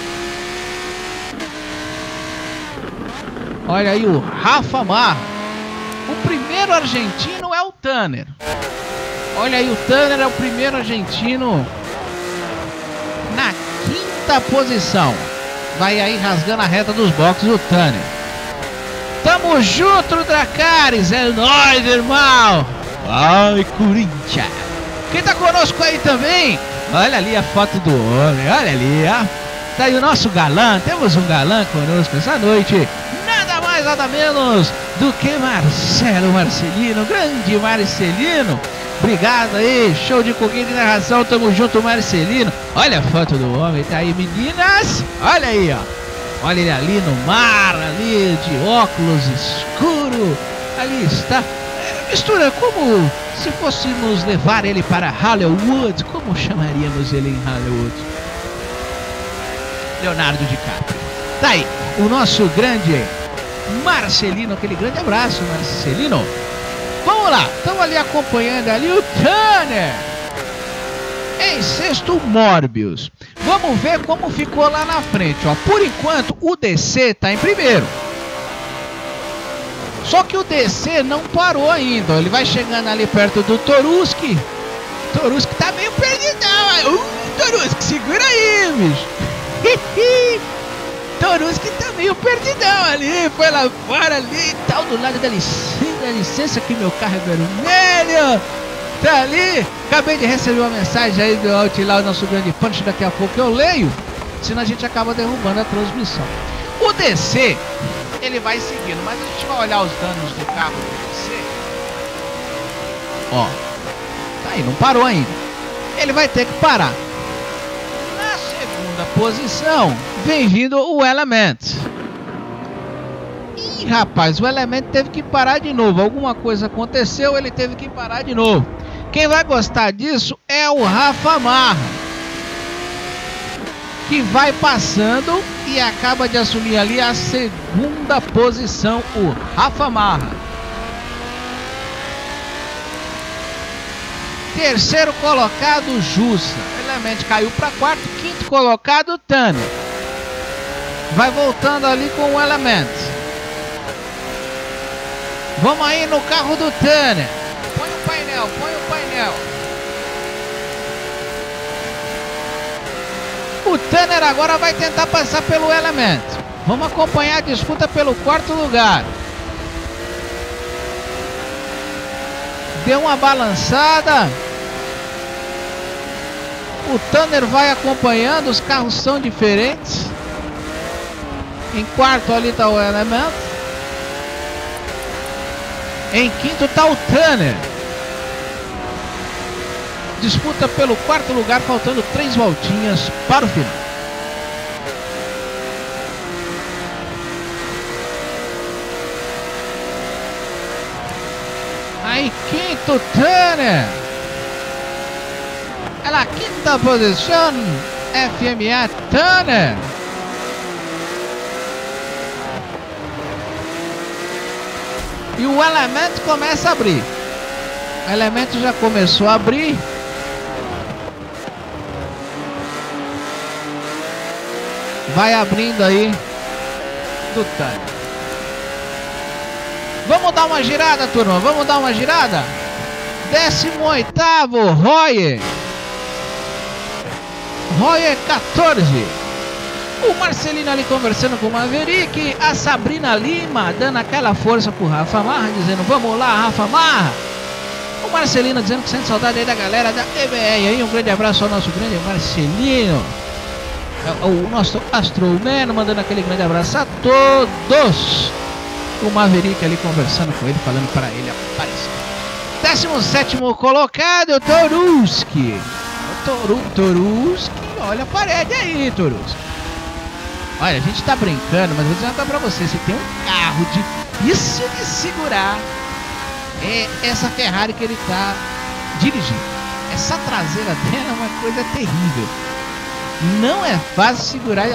B: Olha aí o Rafa Marra. O primeiro argentino é o Tanner. Olha aí, o Tanner é o primeiro argentino na quinta posição. Vai aí rasgando a reta dos boxes o Tanner. Tamo junto, Dracarys. É nóis, irmão. Ai, Corinthians. Quem tá conosco aí também? Olha ali a foto do homem. Olha ali, ó. Tá aí o nosso galã. Temos um galã conosco essa noite. Nada mais, nada menos do que Marcelo Marcelino, grande Marcelino. Obrigado aí, show de corrida de narração, tamo junto, Marcelino. Olha a foto do homem, tá aí, meninas. Olha aí, ó. Olha ele ali no mar, ali de óculos escuro. Ali está. Mistura, como se fôssemos levar ele para Hollywood, como chamaríamos ele em Hollywood? Leonardo DiCaprio. Tá aí, o nosso grande Marcelino, aquele grande abraço, Marcelino. Vamos lá, estamos ali acompanhando ali o Tanner. Em sexto, o Morbius. Vamos ver como ficou lá na frente, ó. Por enquanto, o DC tá em primeiro. Só que o DC não parou ainda. Ele vai chegando ali perto do Toruski. Toruski tá meio perdidão. Toruski, segura aí, bicho. Toruski tá meio perdidão ali. Foi lá fora ali e tal, do lado da licença que meu carro é vermelho. Tá ali. Acabei de receber uma mensagem aí do Outlaw, nosso grande punch. Daqui a pouco eu leio. Senão a gente acaba derrubando a transmissão. O DC, ele vai seguindo, mas a gente vai olhar os danos do carro do DC. Ó, tá aí, não parou ainda. Ele vai ter que parar. Na segunda posição, vem vindo o Element. Ih, rapaz, o Element teve que parar de novo. Alguma coisa aconteceu, ele teve que parar de novo. Quem vai gostar disso é o Rafa Marra, que vai passando e acaba de assumir ali a segunda posição, o Rafa Marra. Terceiro colocado, Jussa. O Element caiu para quarto. Quinto colocado, Tanner. Vai voltando ali com o Element. Vamos aí no carro do Tanner. Põe o painel, põe o painel. O Tanner agora vai tentar passar pelo Element. Vamos acompanhar a disputa pelo quarto lugar. Deu uma balançada. O Tanner vai acompanhando, os carros são diferentes. Em quarto ali está o Element. Em quinto está o Tanner. Disputa pelo quarto lugar, faltando 3 voltinhas para o final. Aí quinto Tanner. É a quinta posição, FMA Tanner. E o Element começa a abrir. O Element já começou a abrir. Vai abrindo aí do Tanner. Vamos dar uma girada, turma. Vamos dar uma girada. 18º, Royer. Royer 14. O Marcelino ali conversando com o Maverick. A Sabrina Lima dando aquela força pro Rafa Marra, dizendo: vamos lá, Rafa Marra. O Marcelino dizendo que sente saudade aí da galera da EBR. Aí um grande abraço ao nosso grande Marcelino, o nosso Astroman, mandando aquele grande abraço a todos. O Maverick ali conversando com ele, falando para ele aparecer. 17º colocado, o Toruski. Toruski, olha a parede aí, Toruski. Olha, a gente tá brincando, mas vou dizer uma coisa pra você. Se tem um carro difícil de segurar, é essa Ferrari que ele tá dirigindo. Essa traseira dela é uma coisa terrível. Não é fácil segurar.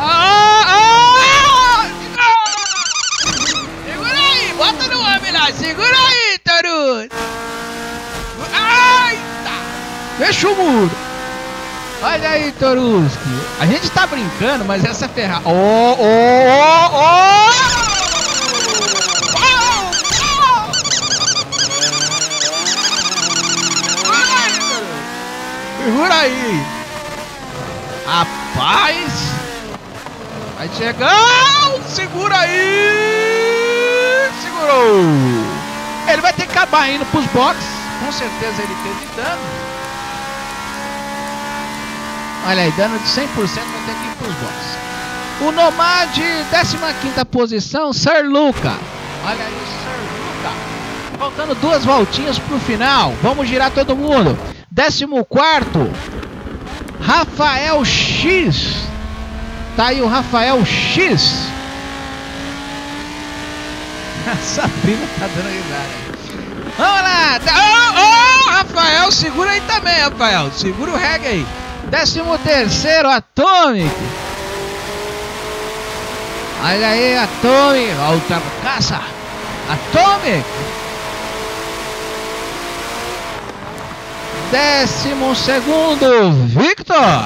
B: Segura aí, bota no homem lá. Segura aí, Toruski. Eita! Fecha o muro. Olha aí, Toruski. A gente tá brincando, mas essa Ferrari... Segura aí. Rapaz. Vai chegar. Segura aí. Segurou. Ele vai ter que acabar indo pros boxes. Com certeza ele teve dano. Olha aí, dano de 100%, vai ter que ir para os boxes. O Nomad, 15ª posição, Sir Luca. Olha aí, Sir Luca. Faltando 2 voltinhas para o final. Vamos girar todo mundo. 14º, Rafael X. Tá aí o Rafael X. A Sabrina tá dando risada. Vamos lá. Rafael, segura aí também, Rafael. Segura o reggae aí. 13º, Atomic. Olha aí, Atomic. Volta pra caça. Atomic. 12º, Victor.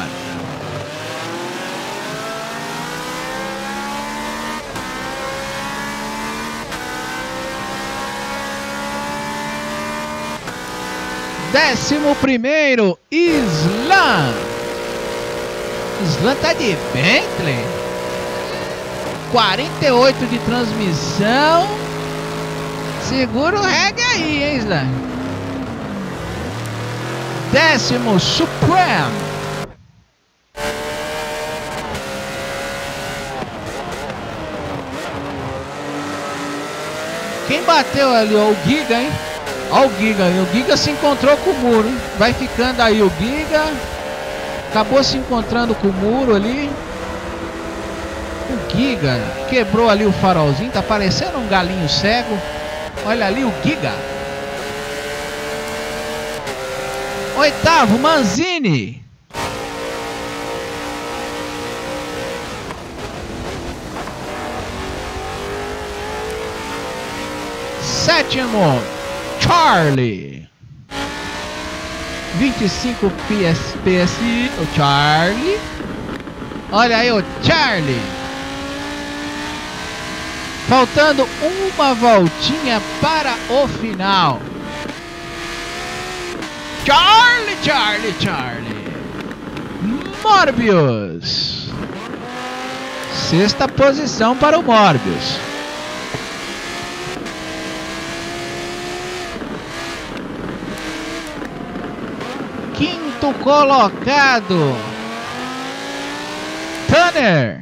B: Décimo primeiro, Islam. Islam tá de Bentley. 48 de transmissão. Segura o reggae aí, hein, Islam. 10º, Supreme. Quem bateu ali? Ó, o Giga, hein? Ó o Giga aí. O Giga se encontrou com o muro, hein? Vai ficando aí o Giga. Acabou se encontrando com o muro ali. O Giga quebrou ali o farolzinho, tá parecendo um galinho cego. Olha ali o Giga. Oitavo, Manzini. Sétimo, Charlie. 25 PSI, o Charlie. Olha aí o Charlie. Faltando uma voltinha para o final. Charlie, Charlie, Charlie. Morbius. Sexta posição para o Morbius. Quinto colocado, Tanner.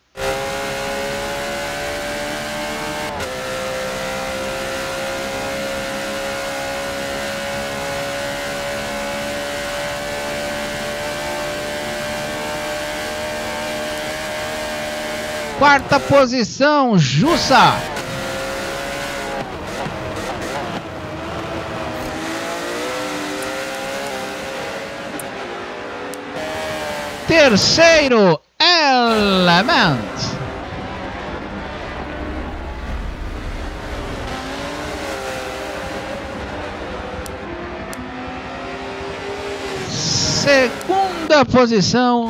B: Quarta posição, Jussa. Terceiro, Element. Segunda posição,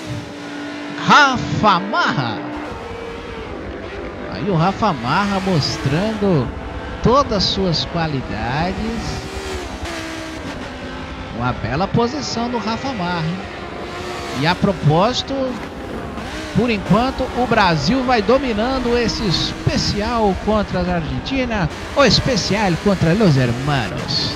B: Rafa Marra. Aí o Rafa Marra mostrando todas as suas qualidades. Uma bela posição do Rafa Marra, hein? E a propósito, por enquanto o Brasil vai dominando esse especial contra a Argentina, o especial contra os hermanos.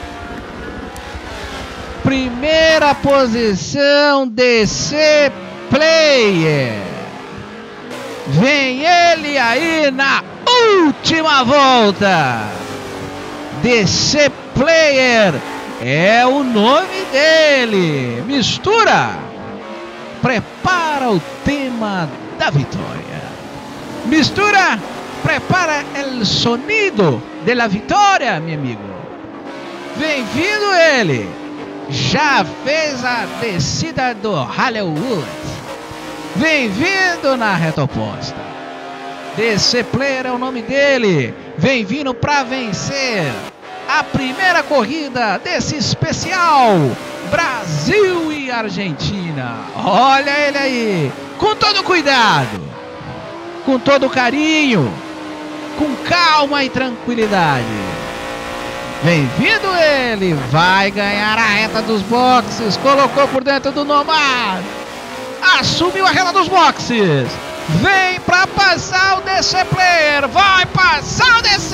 B: Primeira posição, DC Player. Vem ele aí na última volta. DC Player é o nome dele. Mistura. Prepara o tema da vitória. Mistura, prepara o sonido da vitória, meu amigo. Bem-vindo ele. Já fez a descida do Hollywood. Bem-vindo na reta oposta. DC Player é o nome dele. Vem vindo para vencer a primeira corrida desse especial Brasil e Argentina. Olha ele aí, com todo cuidado, com todo carinho, com calma e tranquilidade. Bem-vindo ele, vai ganhar a reta dos boxes, colocou por dentro do Nomad, assumiu a reta dos boxes, vem pra passar o DC Player, vai passar o DC!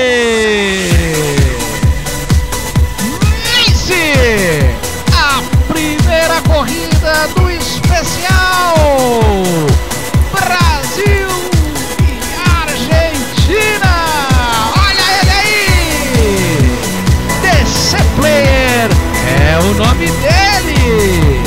B: Vence a primeira corrida do especial Brasil e Argentina. Olha ele aí, DC Player é o nome dele.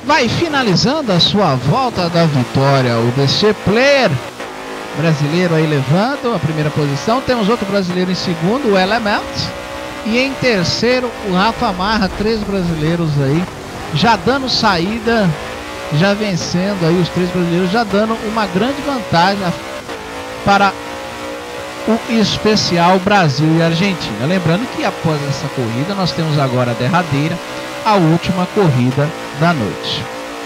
B: vai finalizando a sua volta da vitória. O DC Player brasileiro aí levando a primeira posição. Temos outro brasileiro em segundo, o Element. E em terceiro, o Rafa Marra. 3 brasileiros aí já dando saída, já vencendo aí os 3 brasileiros, já dando uma grande vantagem para o especial Brasil e Argentina. Lembrando que após essa corrida nós temos agora a derradeira, a última corrida da noite.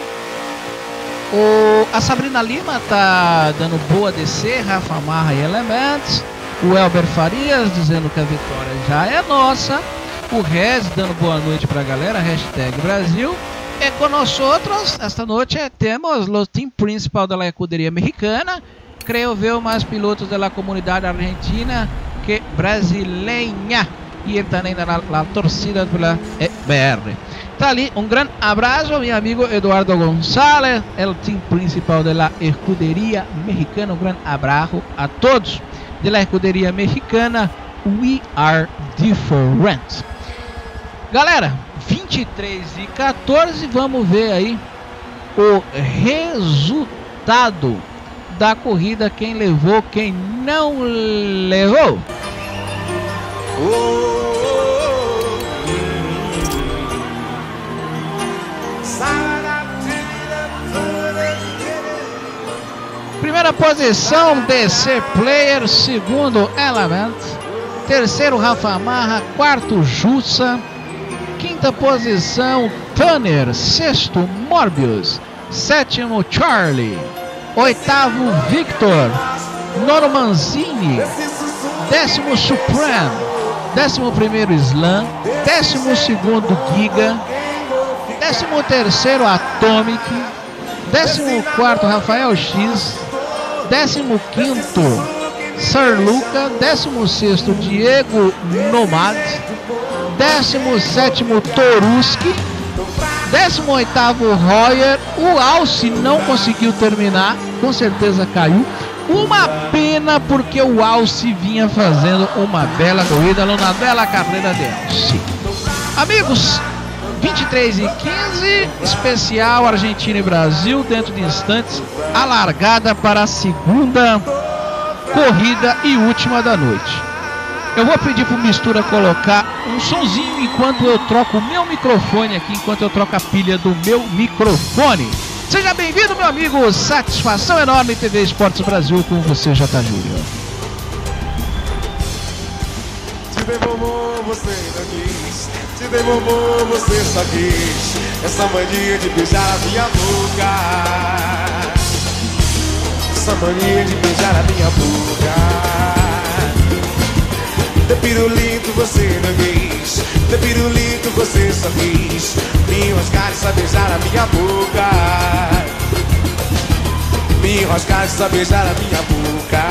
B: A Sabrina Lima tá dando boa DC, Rafa Marra e Elements. O Elber Farias dizendo que a vitória já é nossa. O Rez dando boa noite pra galera, hashtag Brasil. E com nós outros, esta noite temos o team principal da escuderia mexicana. Creio ver mais pilotos da comunidade argentina que brasileira. E também da torcida pela BR. Tá ali, um grande abraço, meu amigo Eduardo González, o team principal da escuderia mexicana. Um grande abraço a todos da escuderia mexicana. We are different. Galera, 23:14, vamos ver aí o resultado da corrida, quem levou, quem não levou. Primeira posição, DC Player. Segundo, Element. Terceiro, Rafa Marra. Quarto, Jussa. Quinta posição, Tanner. Sexto, Morbius. Sétimo, Charlie. Oitavo, Victor. Nono, Manzini. Décimo, Supreme. 11º, Slam. 12º, Giga. 13º, Atomic. 14º, Rafael X. 15º, Sir Luca. 16º, Diego Nomad. 17º, Toruski. 18º, Royer. O Alce não conseguiu terminar, com certeza caiu. Uma pena, porque o Alce vinha fazendo uma bela corrida, uma bela carreira de Alce. Amigos, 23:15, especial Argentina e Brasil. Dentro de instantes, a largada para a segunda corrida e última da noite. Eu vou pedir para o Mistura colocar um sonzinho enquanto eu troco o meu microfone aqui, enquanto eu troco a pilha do meu microfone. Seja bem-vindo, meu amigo. Satisfação enorme, TV Esportes Brasil, com você, J. Júnior.
E: Te devolvou, você não quis. Te devolvou, você só quis. Essa mania de beijar a minha boca. Essa mania de beijar a minha boca. De pirulito você não quis. De pirulito você só quis. Me enroscar e só beijar a minha boca. Me enroscar e só beijar a minha boca.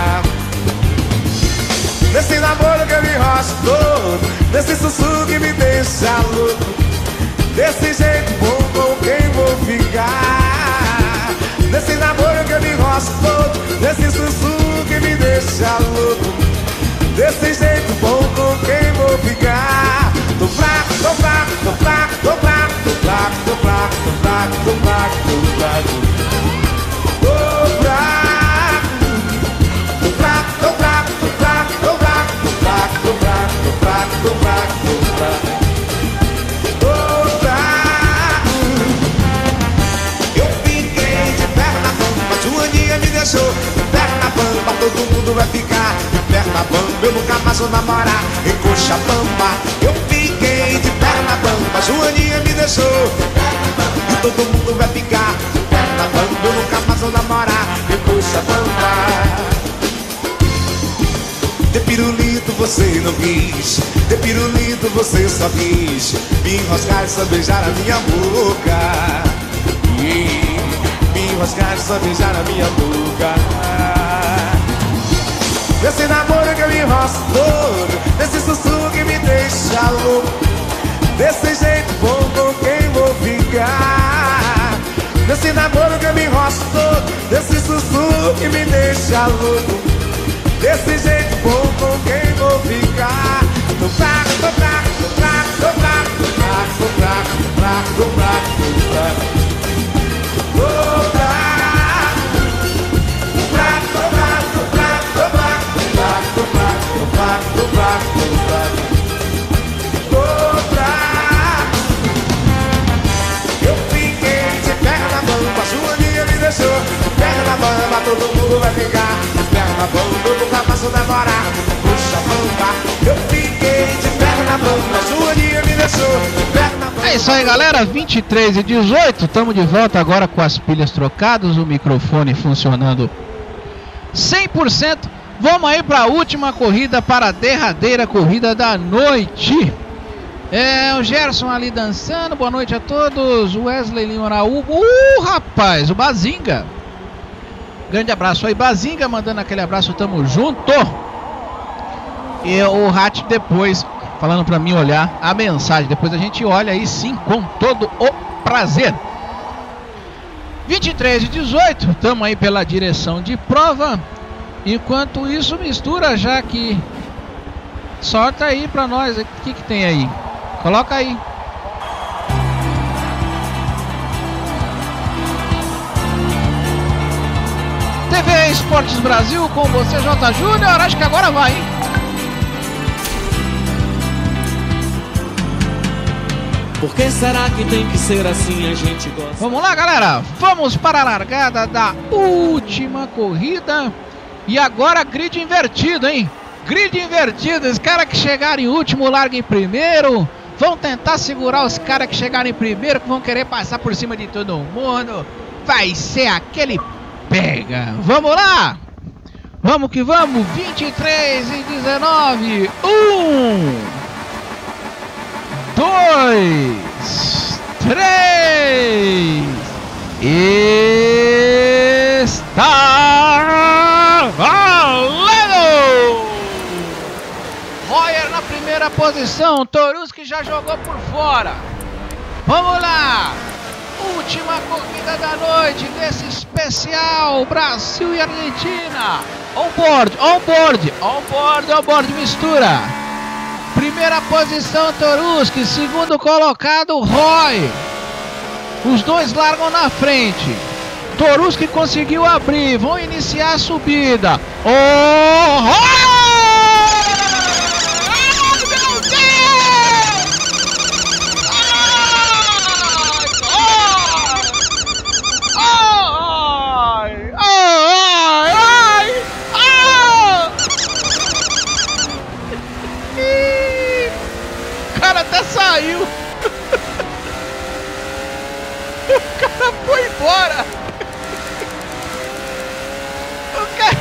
E: Nesse namoro que eu me enrosco todo, nesse sussurro que me deixa louco, desse jeito bom com quem vou ficar. Nesse namoro que eu me enrosco todo, nesse sussurro que me deixa louco, desse jeito bom com quem vou ficar. Tô fraco, tô fraco, tô fraco, tô fraco, tô fraco, tô fraco, tô fraco, tô fraco, tô fraco, tô fraco, tô fraco, tô fraco, tô fraco, tô fraco, tô fraco, tô fraco, tô fraco, tô fraco, tô fraco, tô fraco. Eu fiquei de perna bamba, Joaninha me deixou de perna bamba, todo mundo vai ficar de perna bamba. Eu nunca mais vou namorar em coxa bamba. Eu fiquei de perna bamba, Joaninha me deixou de perna bamba, e todo mundo vai ficar de perna bamba. Eu nunca mais vou namorar em coxa bamba. De pirulito você não quis, de pirulito você só quis me enroscar e só beijar a minha boca. Me enroscar e só beijar a minha boca. Nesse namoro que eu me enrosco todo, nesse sussurro que me deixa louco, desse jeito bom com quem vou ficar. Nesse namoro que eu me enrosco todo, desse sussurro que me deixa louco, desse jeito bom com quem vou ficar. Tô fraco, tô fraco, tô fraco, tô fraco, tô fraco, tô fraco, tô fraco, tô fraco. na banda, nunca passo demorar. Puxa, bamba, eu fiquei de perna na banda, sua dia me deixou de perna na banda.
B: É isso aí, galera, 23h18, estamos de volta agora com as pilhas trocadas, o microfone funcionando 100%. Vamos aí para a última corrida, para a derradeira corrida da noite. O Gerson ali dançando, boa noite a todos. Wesley Lima Araújo, rapaz, o Bazinga. Grande abraço aí, Bazinga, mandando aquele abraço, tamo junto. E o Rat depois falando pra mim olhar a mensagem. Depois a gente olha aí sim, com todo o prazer. 23h18, estamos aí pela direção de prova. Enquanto isso, mistura já que... Sorta aí pra nós, o que tem aí? Coloca aí. TV Esportes Brasil com você, J. Júnior. Acho que agora vai, hein?
D: Por que será que tem que ser assim? A gente gosta.
B: Vamos lá, galera. Vamos para a largada da última corrida. E agora grid invertido, hein? Grid invertido. Os caras que chegarem em último largam em primeiro. Vão tentar segurar os caras que chegarem em primeiro, que vão querer passar por cima de todo mundo. Vai ser aquele pega. Vamos lá. Vamos que vamos. 23h19. 1, 2, 3. Está valendo! Royer na primeira posição. Toruski já jogou por fora. Vamos lá. Última corrida da noite desse especial Brasil e Argentina. On-board, mistura. Primeira posição Toruski, segundo colocado Roy. Os dois largam na frente. Toruski conseguiu abrir, vão iniciar a subida. O cara até saiu. O cara foi embora. O cara...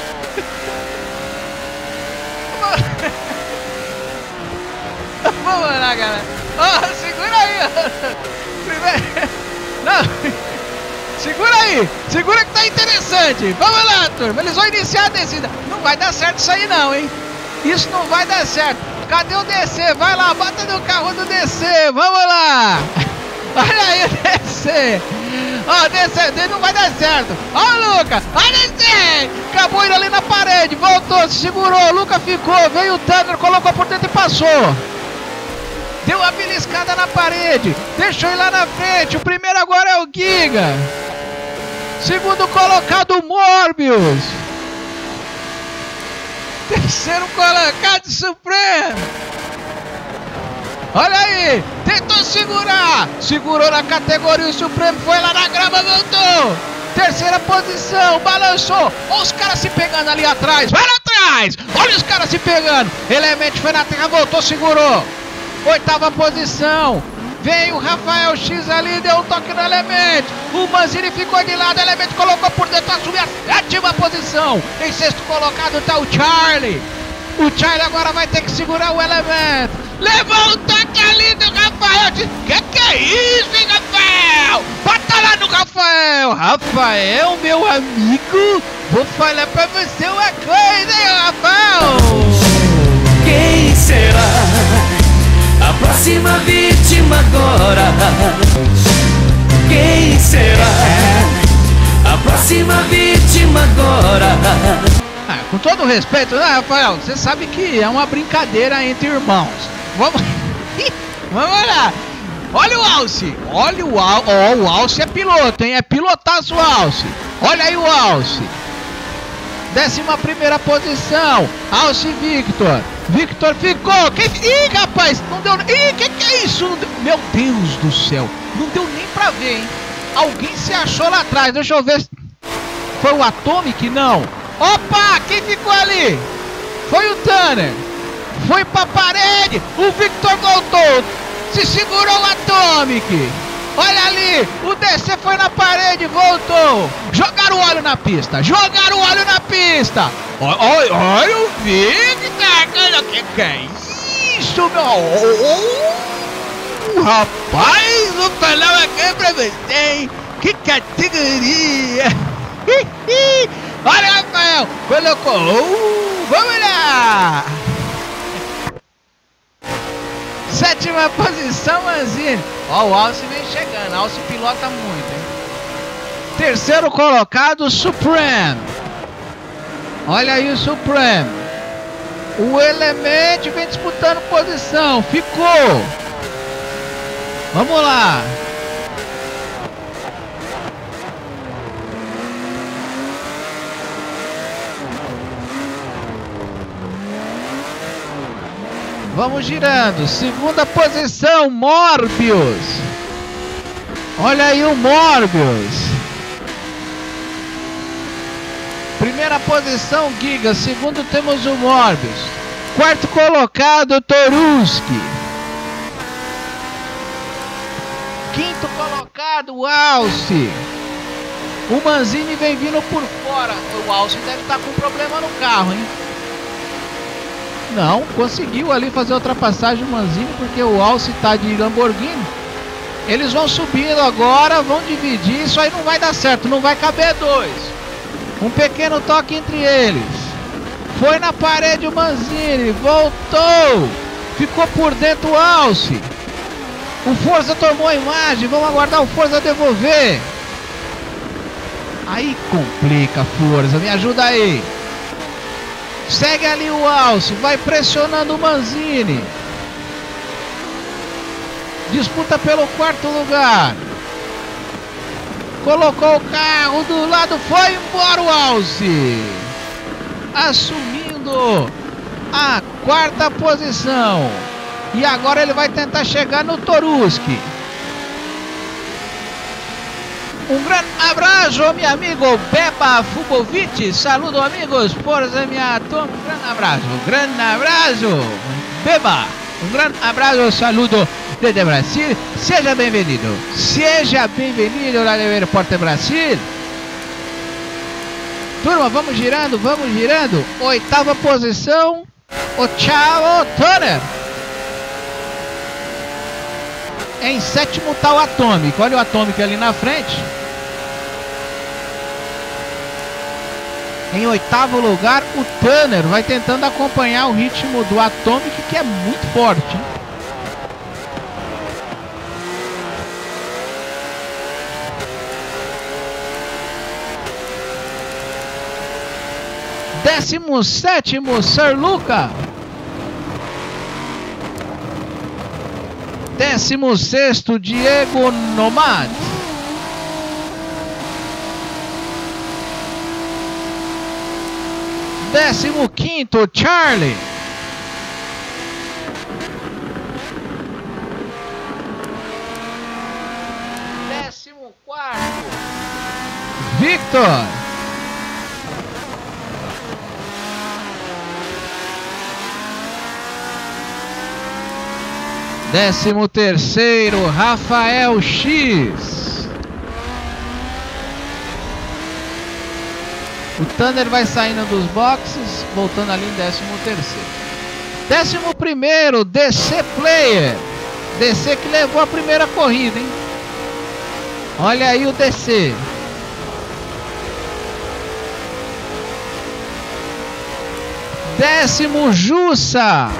B: Vamos lá, galera. Segura aí. Primeiro... Não. Segura que tá interessante. Vamos lá, turma. Eles vão iniciar a descida. Não vai dar certo isso aí não, hein. Isso não vai dar certo. Cadê o DC? Vai lá, bota no carro do DC. Vamos lá. Olha aí o DC. DC não vai dar certo. Ó o Luca. Olha DC. Acabou indo ali na parede. Voltou, se segurou. O Luca ficou. Veio o Thunder, colocou por dentro e passou. Deu uma beliscada na parede. Deixou ir lá na frente. O primeiro agora é o Giga. Segundo colocado, o Morbius. Terceiro colocado, Supremo. Olha aí, tentou segurar. Segurou na categoria, o Supremo foi lá na grama, voltou. Terceira posição, balançou. Olha os caras se pegando ali atrás. Vai lá atrás. Olha os caras se pegando. Elemente foi na terra, voltou, segurou. Oitava posição. Veio o Rafael X ali, deu um toque no Elemente. O Manzini ficou de lado, o Elemente colocou por dentro, assumiu a sétima posição. Em sexto colocado está o Charlie. O Charlie agora vai ter que segurar o Elemente. Levou um toque ali do Rafael X. Que é isso, hein, Rafael? Bota lá no Rafael. Rafael, meu amigo, vou falar pra você uma coisa, hein, Rafael.
D: Quem será a próxima vítima agora? Quem será a próxima vítima agora?
B: Com todo respeito, né, Rafael? Você sabe que é uma brincadeira entre irmãos. Vamos lá. Olha o Alce. Olha o Alce. O Alce é piloto, hein? É pilotaço o Alce. Olha aí o Alce. 11ª posição. Alce Victor. Victor ficou. Ih, rapaz, não deu. Ih, que é isso? Meu Deus do céu. Não deu nem pra ver, hein? Alguém se achou lá atrás. Deixa eu ver. Foi o Atomic? Não. Opa, quem ficou ali? Foi o Tanner. Foi pra parede. O Victor voltou. Se segurou o Atomic. Olha ali, o DC foi na parede, voltou. Jogaram o óleo na pista. Jogaram o óleo na pista. Olha o Victor. Que é isso, meu? Rapaz, vou falar aqui pra você, hein? Que categoria. Olha, Rafael, colocou. Vamos lá. 7ª posição, Manzini. Ó, o Alce vem chegando. Alce pilota muito, hein? 3º colocado, Supreme. Olha aí o Supreme. O Element vem disputando posição. Ficou. Vamos lá. Vamos girando. 2ª posição, Morbius. Olha aí o Morbius. 1ª posição, Giga. 2º temos o Morbius. 4º colocado, Toruski. 5º colocado, Alce. O Manzini vem vindo por fora. O Alce deve estar com problema no carro, hein? Não, conseguiu ali fazer a ultrapassagem do Manzini, porque o Alce tá de Lamborghini. Eles vão subindo agora, vão dividir. Isso aí não vai dar certo, não vai caber dois. Um pequeno toque entre eles. Foi na parede o Manzini, voltou. Ficou por dentro o Alce. O Forza tomou a imagem, vamos aguardar o Forza devolver. Aí complica, Forza, me ajuda aí. Segue ali o Alce, vai pressionando o Manzini. Disputa pelo 4º lugar. Colocou o carro do lado, foi embora o Alce. Assumindo a 4ª posição. E agora ele vai tentar chegar no Toruski. Um grande abraço, meu amigo Beba Fubovic. Saludo, amigos. Forza, minha turma. Um grande abraço. Beba. Um grande abraço, saludo desde Brasil. Seja bem-vindo. Seja bem-vindo lá no aeroporto de Brasil. Turma, vamos girando, vamos girando. 8ª posição, o Chavo Tanner. Em 7º tá o Atomic. Olha o Atomic ali na frente. Em 8º lugar, o Tanner vai tentando acompanhar o ritmo do Atomic, que é muito forte, hein? Décimo 7º, Sir Luca. 16º, Diego Nomad. 15º, Charlie. 14º, Victor. 13º, Rafael X. O Tanner vai saindo dos boxes, voltando ali em 13º. 11º, DC Player. DC que levou a primeira corrida, hein? Olha aí o DC. 10º, Jussa.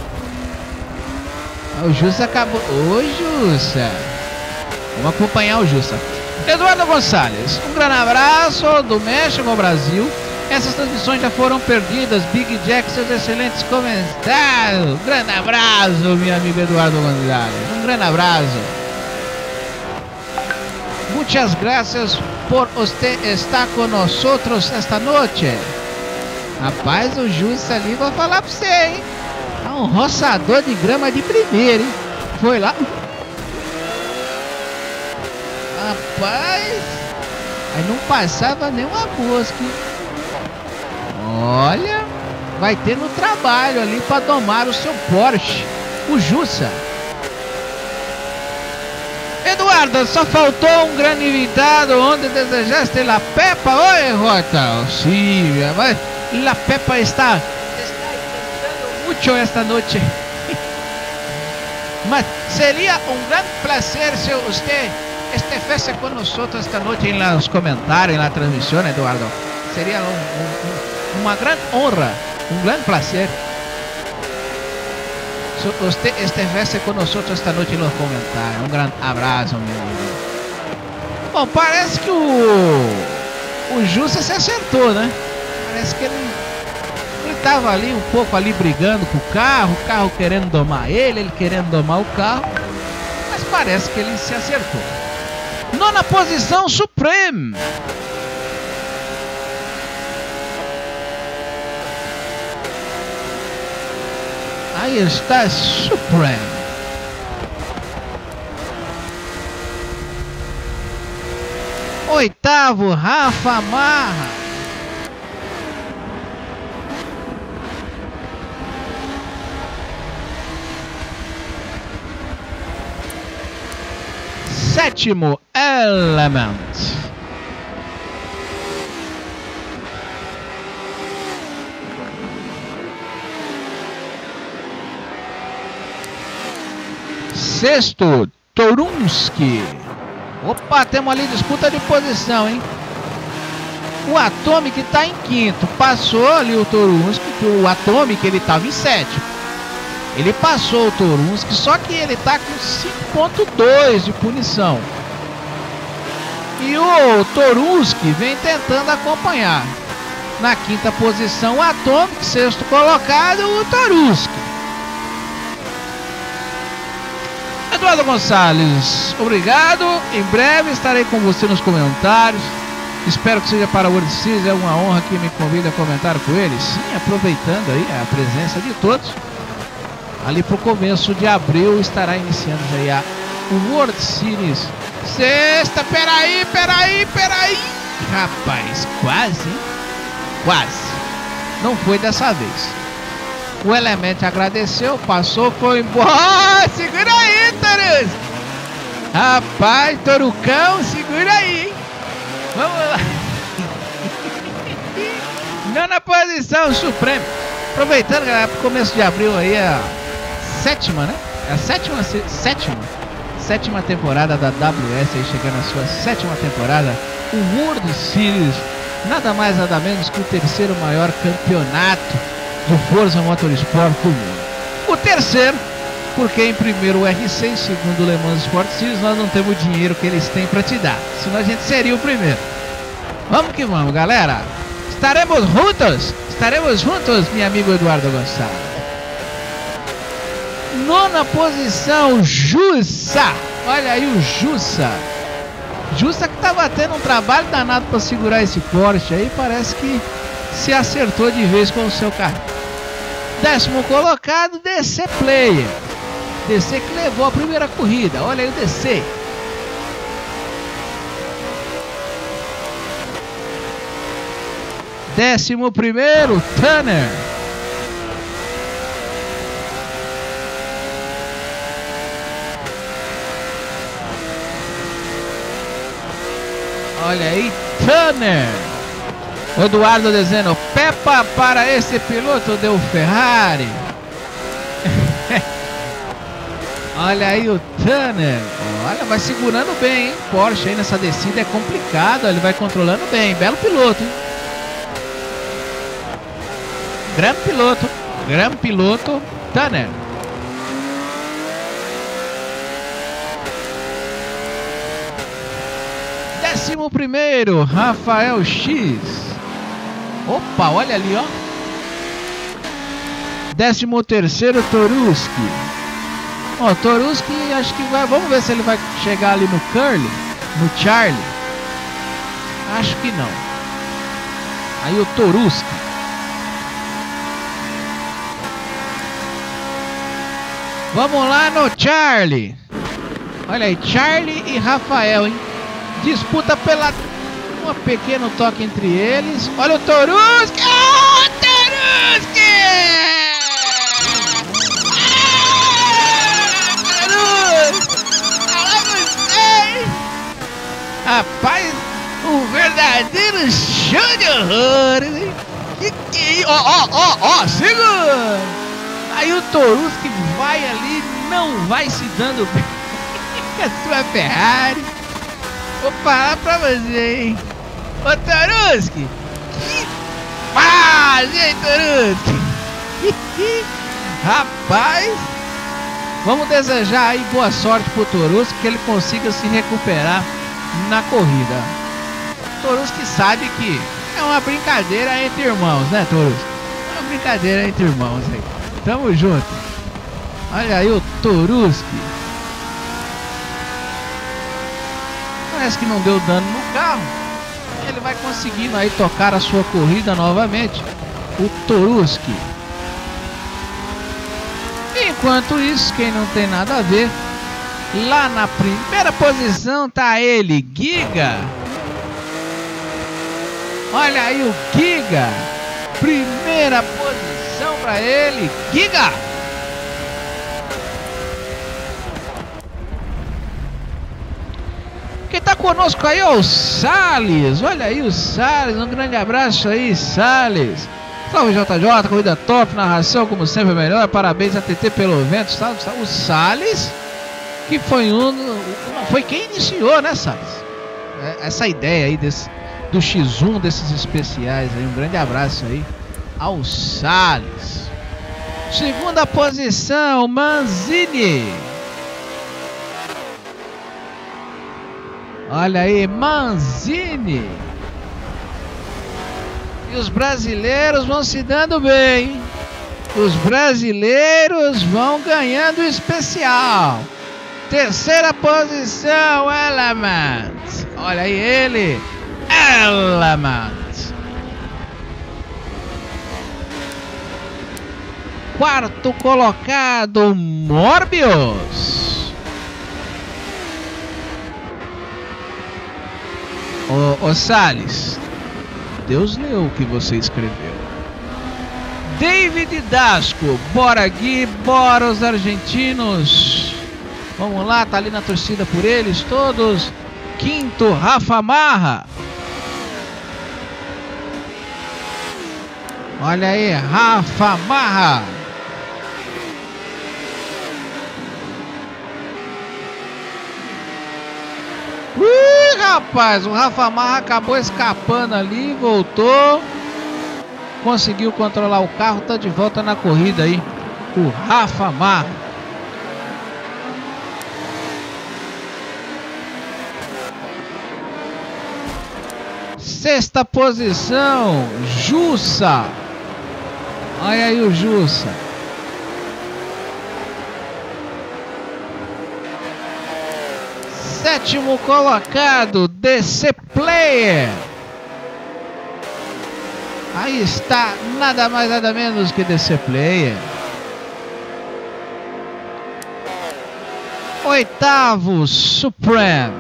B: O Jussa acabou. Ô, Jussa. Vamos acompanhar o Jussa. Eduardo Gonçalves, um grande abraço do México ao Brasil. Essas transmissões já foram perdidas. Big Jack, seus excelentes comentários. Um grande abraço, meu amigo Eduardo Gonçalves. Um grande abraço. Muchas gracias por usted estar com nós esta noite. Rapaz, o Jussa ali, vou falar pra você, hein? É um roçador de grama de primeira, hein? Foi lá. Rapaz, aí não passava nem uma mosca. Olha, vai ter no trabalho ali para domar o seu Porsche, o Jussa. Eduardo, só faltou um grande invitado onde desejaste la Peppa. Oi, Rota. Silvia, mas la Peppa está intentando muito esta noite. Mas seria um grande prazer se você estivesse com nós esta noite nos comentários, na transmissão, Eduardo. Seria uma grande honra, um grande prazer se você estivesse com nós esta noite nos comentários. Um grande abraço, meu amigo. Bom, parece que o Jussa se acertou, né? Parece que ele estava ali um pouco ali brigando com o carro querendo domar ele querendo domar o carro, mas parece que ele se acertou. Nona posição, Supreme. Aí está Supreme. Oitavo, Rafa Marra. Sétimo, Element. Sexto, Torunski. Opa, temos ali disputa de posição, hein? O Atomic está em quinto. Passou ali o Torunski. O Atomic ele estava em sétimo. Ele passou o Torunski, só que ele está com 5.2 de punição. E o Torunski vem tentando acompanhar. Na quinta posição, o Atomic. Sexto colocado, o Torunski. Eduardo Gonçalves, obrigado. Em breve estarei com você nos comentários. Espero que seja para o World Series. É uma honra que me convida a comentar com ele. Sim, aproveitando aí a presença de todos. Ali pro começo de abril estará iniciando aí o World Series. Sexta, peraí. Rapaz, quase, hein? Quase. Não foi dessa vez. O Element agradeceu, passou, foi embora. Segura aí, Torus. Rapaz, Torucão, segura aí, hein? Vamos lá. Nona posição, Supreme. Aproveitando, galera, pro começo de abril aí a sétima, né? A sétima temporada da WS, aí chegando a sua sétima temporada. O World Series, nada mais nada menos que o terceiro maior campeonato do Forza Motorsport do mundo. O terceiro, porque em primeiro o R6, em segundo o Le Mans Sport Series, nós não temos o dinheiro que eles têm para te dar, senão a gente seria o primeiro. Vamos que vamos, galera. Estaremos juntos, meu amigo Eduardo Gonçalves. Nona posição, Jussa. Olha aí o Jussa. Jussa que tá batendo um trabalho danado para segurar esse Porsche aí. Parece que se acertou de vez com o seu carro. Décimo colocado, DC Player. DC que levou a primeira corrida. Olha aí o DC. Décimo primeiro, Tanner. Olha aí, Tanner. O Eduardo dizendo, Peppa para esse piloto deu Ferrari. Olha aí o Tanner. Olha, vai segurando bem, hein? Porsche aí nessa descida é complicado. Ele vai controlando bem. Belo piloto, hein? Grande piloto, Tanner. Décimo primeiro, Rafael X. Opa, olha ali, ó. Décimo terceiro, Torunski. Ó, Torunski acho que vai. Vamos ver se ele vai chegar ali no Curly, no Charlie. Acho que não. Aí o Torunski. Vamos lá no Charlie. Olha aí, Charlie e Rafael, hein? Disputa pela Um pequeno toque entre eles. Olha o Toruski! Ah, Toruski! Rapaz, um verdadeiro show de horrores, hein? Ó, segura! Aí o Toruski vai ali, não vai se dando bem com a sua Ferrari. Vou falar pra você, hein? Ô Toruski! Que fase, hein, Toruski? Rapaz, vamos desejar aí boa sorte pro Toruski, que ele consiga se recuperar na corrida. Toruski sabe que é uma brincadeira entre irmãos, né, Toruski? É uma brincadeira entre irmãos aí. Tamo junto. Olha aí o Toruski. Parece que não deu dano no carro. Ele vai conseguindo aí tocar a sua corrida novamente. O Toruski. Enquanto isso, quem não tem nada a ver, lá na primeira posição tá ele, Giga. Olha aí o Giga. Primeira posição pra ele, Giga. Quem tá conosco aí é o Salles. Olha aí o Salles. Um grande abraço aí, Salles. Salve JJ, corrida top, narração como sempre melhor. Parabéns a TT pelo evento. O Salles, que foi foi quem iniciou, né, Salles? Essa ideia aí do X1 desses especiais aí. Um grande abraço aí ao Salles. Segunda posição, Manzini. Olha aí, Manzini. E os brasileiros vão se dando bem. Os brasileiros vão ganhando especial. Terceira posição, Element. Olha aí ele, Element. Quarto colocado, Morbius. Ô Salles, Deus leu o que você escreveu. David Dasco, bora Gui, bora os argentinos. Vamos lá, tá ali na torcida por eles todos. Quinto, Rafa Marra. Olha aí, Rafa Marra. Rapaz, o Rafa Marra acabou escapando ali, voltou, conseguiu controlar o carro, tá de volta na corrida aí, o Rafa Marra. Sexta posição, Jussa. Olha aí o Jussa. Sétimo colocado, DC Player. Aí está, nada mais nada menos que DC Player. Oitavo, Supreme.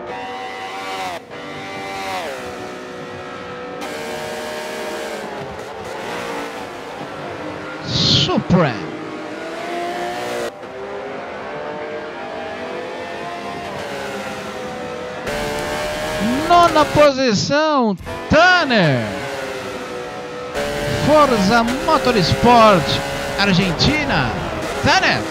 B: Supreme. Nona posição, Tanner. Forza Motorsport Argentina, Tanner.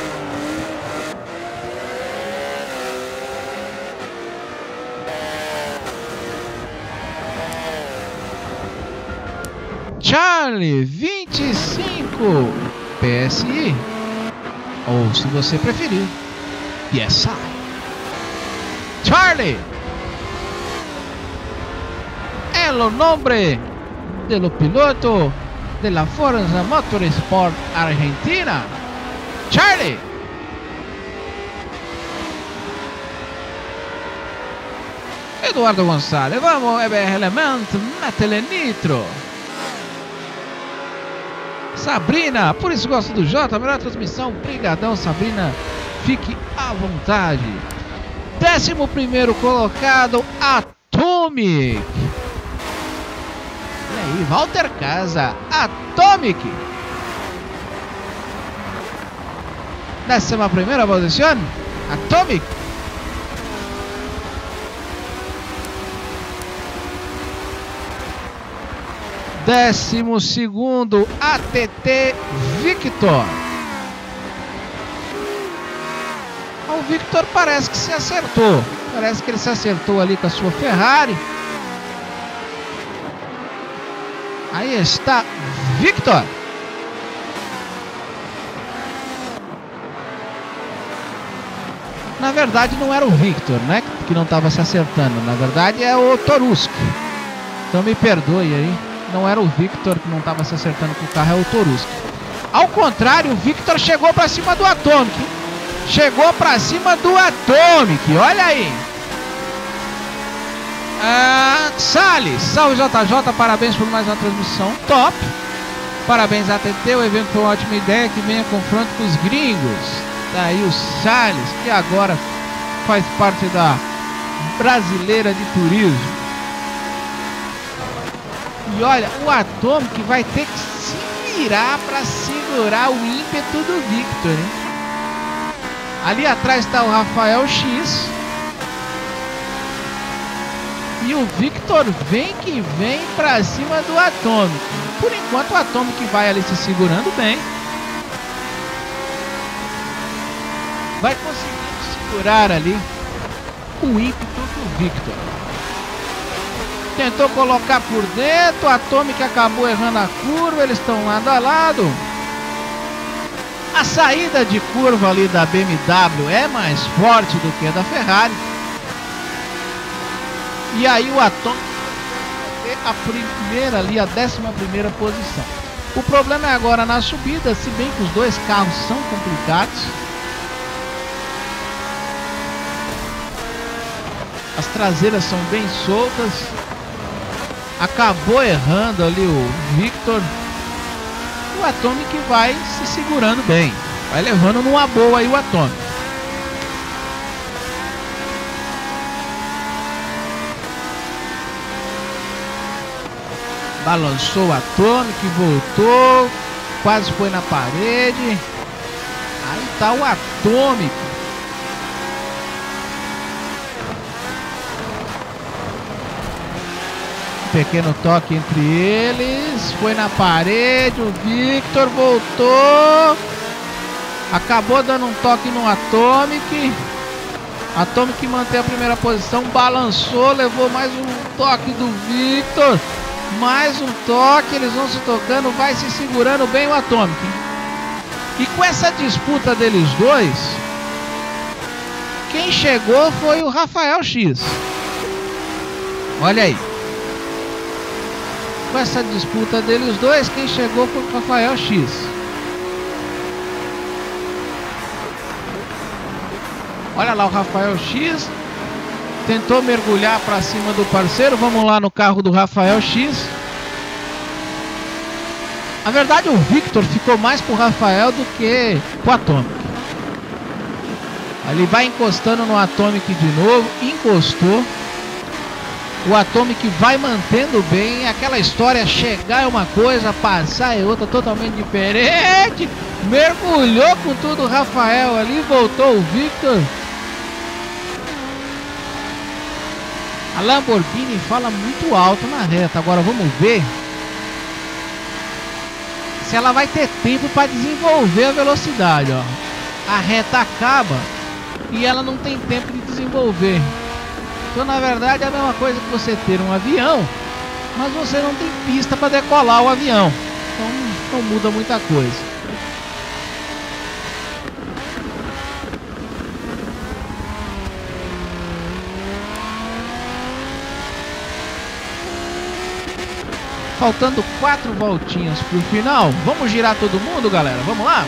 B: Charlie, 25, PSI. Ou se você preferir, PSI. Charlie. El nombre del piloto de la Forza Motorsport Argentina, Charlie. Eduardo Gonçalves, vamos, EBR Element, métele nitro. Sabrina, por isso gosto do Jota, melhor transmissão, brigadão Sabrina, fique à vontade. 11º colocado, Atomic. aí, Walter Casa, Atomic. 11ª posición, Atomic. Décimo segundo, ATT Victor. O Victor parece que se acertou. Parece que ele se acertou ali com a sua Ferrari. Aí está Victor. Na verdade não era o Victor, né? Que não estava se acertando. Na verdade é o Torusk. Então me perdoe aí. Não era o Victor que não estava se acertando com o carro, é o Torusk. Ao contrário, o Victor chegou para cima do Atomic. Chegou para cima do Atomic. Olha aí. Salles, salve JJ, parabéns por mais uma transmissão top. Parabéns ATT, o evento foi uma ótima ideia, que venha confronto com os gringos. Daí o Salles, que agora faz parte da Brasileira de Turismo. E olha, o Atomic vai ter que se virar para segurar o ímpeto do Victor, hein? Ali atrás está o Rafael X. E o Victor vem que vem pra cima do Atomic. Por enquanto o Atomic vai ali se segurando bem. Vai conseguir segurar ali o ímpeto do Victor. Tentou colocar por dentro, o Atomic acabou errando a curva, eles estão lado a lado. A saída de curva ali da BMW é mais forte do que a da Ferrari. E aí o Atomic vai ter a primeira ali, a 11ª posição. O problema é agora na subida, se bem que os dois carros são complicados. As traseiras são bem soltas. Acabou errando ali o Victor. O Atomic vai se segurando bem. Vai levando numa boa aí o Atomic. Balançou o Atomic, voltou. Quase foi na parede. Aí tá o Atomic. Pequeno toque entre eles. Foi na parede. O Victor voltou. Acabou dando um toque no Atomic. Atomic mantém a primeira posição. Balançou. Levou mais um toque do Victor. Mais um toque. Eles vão se tocando. Vai se segurando bem o Atomic. E com essa disputa deles dois, quem chegou foi o Rafael X. Olha aí. Com essa disputa deles dois, quem chegou foi o Rafael X. Olha lá o Rafael X. Tentou mergulhar para cima do parceiro. Vamos lá no carro do Rafael X. Na verdade o Victor ficou mais pro Rafael do que pro Atomic. Ele vai encostando no Atomic de novo. Encostou. O Atomic vai mantendo bem. Aquela história, chegar é uma coisa, passar é outra, totalmente diferente. Mergulhou com tudo o Rafael ali. Voltou o Victor. A Lamborghini fala muito alto na reta. Agora vamos ver se ela vai ter tempo para desenvolver a velocidade, ó. A reta acaba e ela não tem tempo de desenvolver. Então na verdade é a mesma coisa que você ter um avião, mas você não tem pista para decolar o avião. Então não muda muita coisa. Faltando 4 voltinhas pro final. Vamos girar todo mundo, galera? Vamos lá?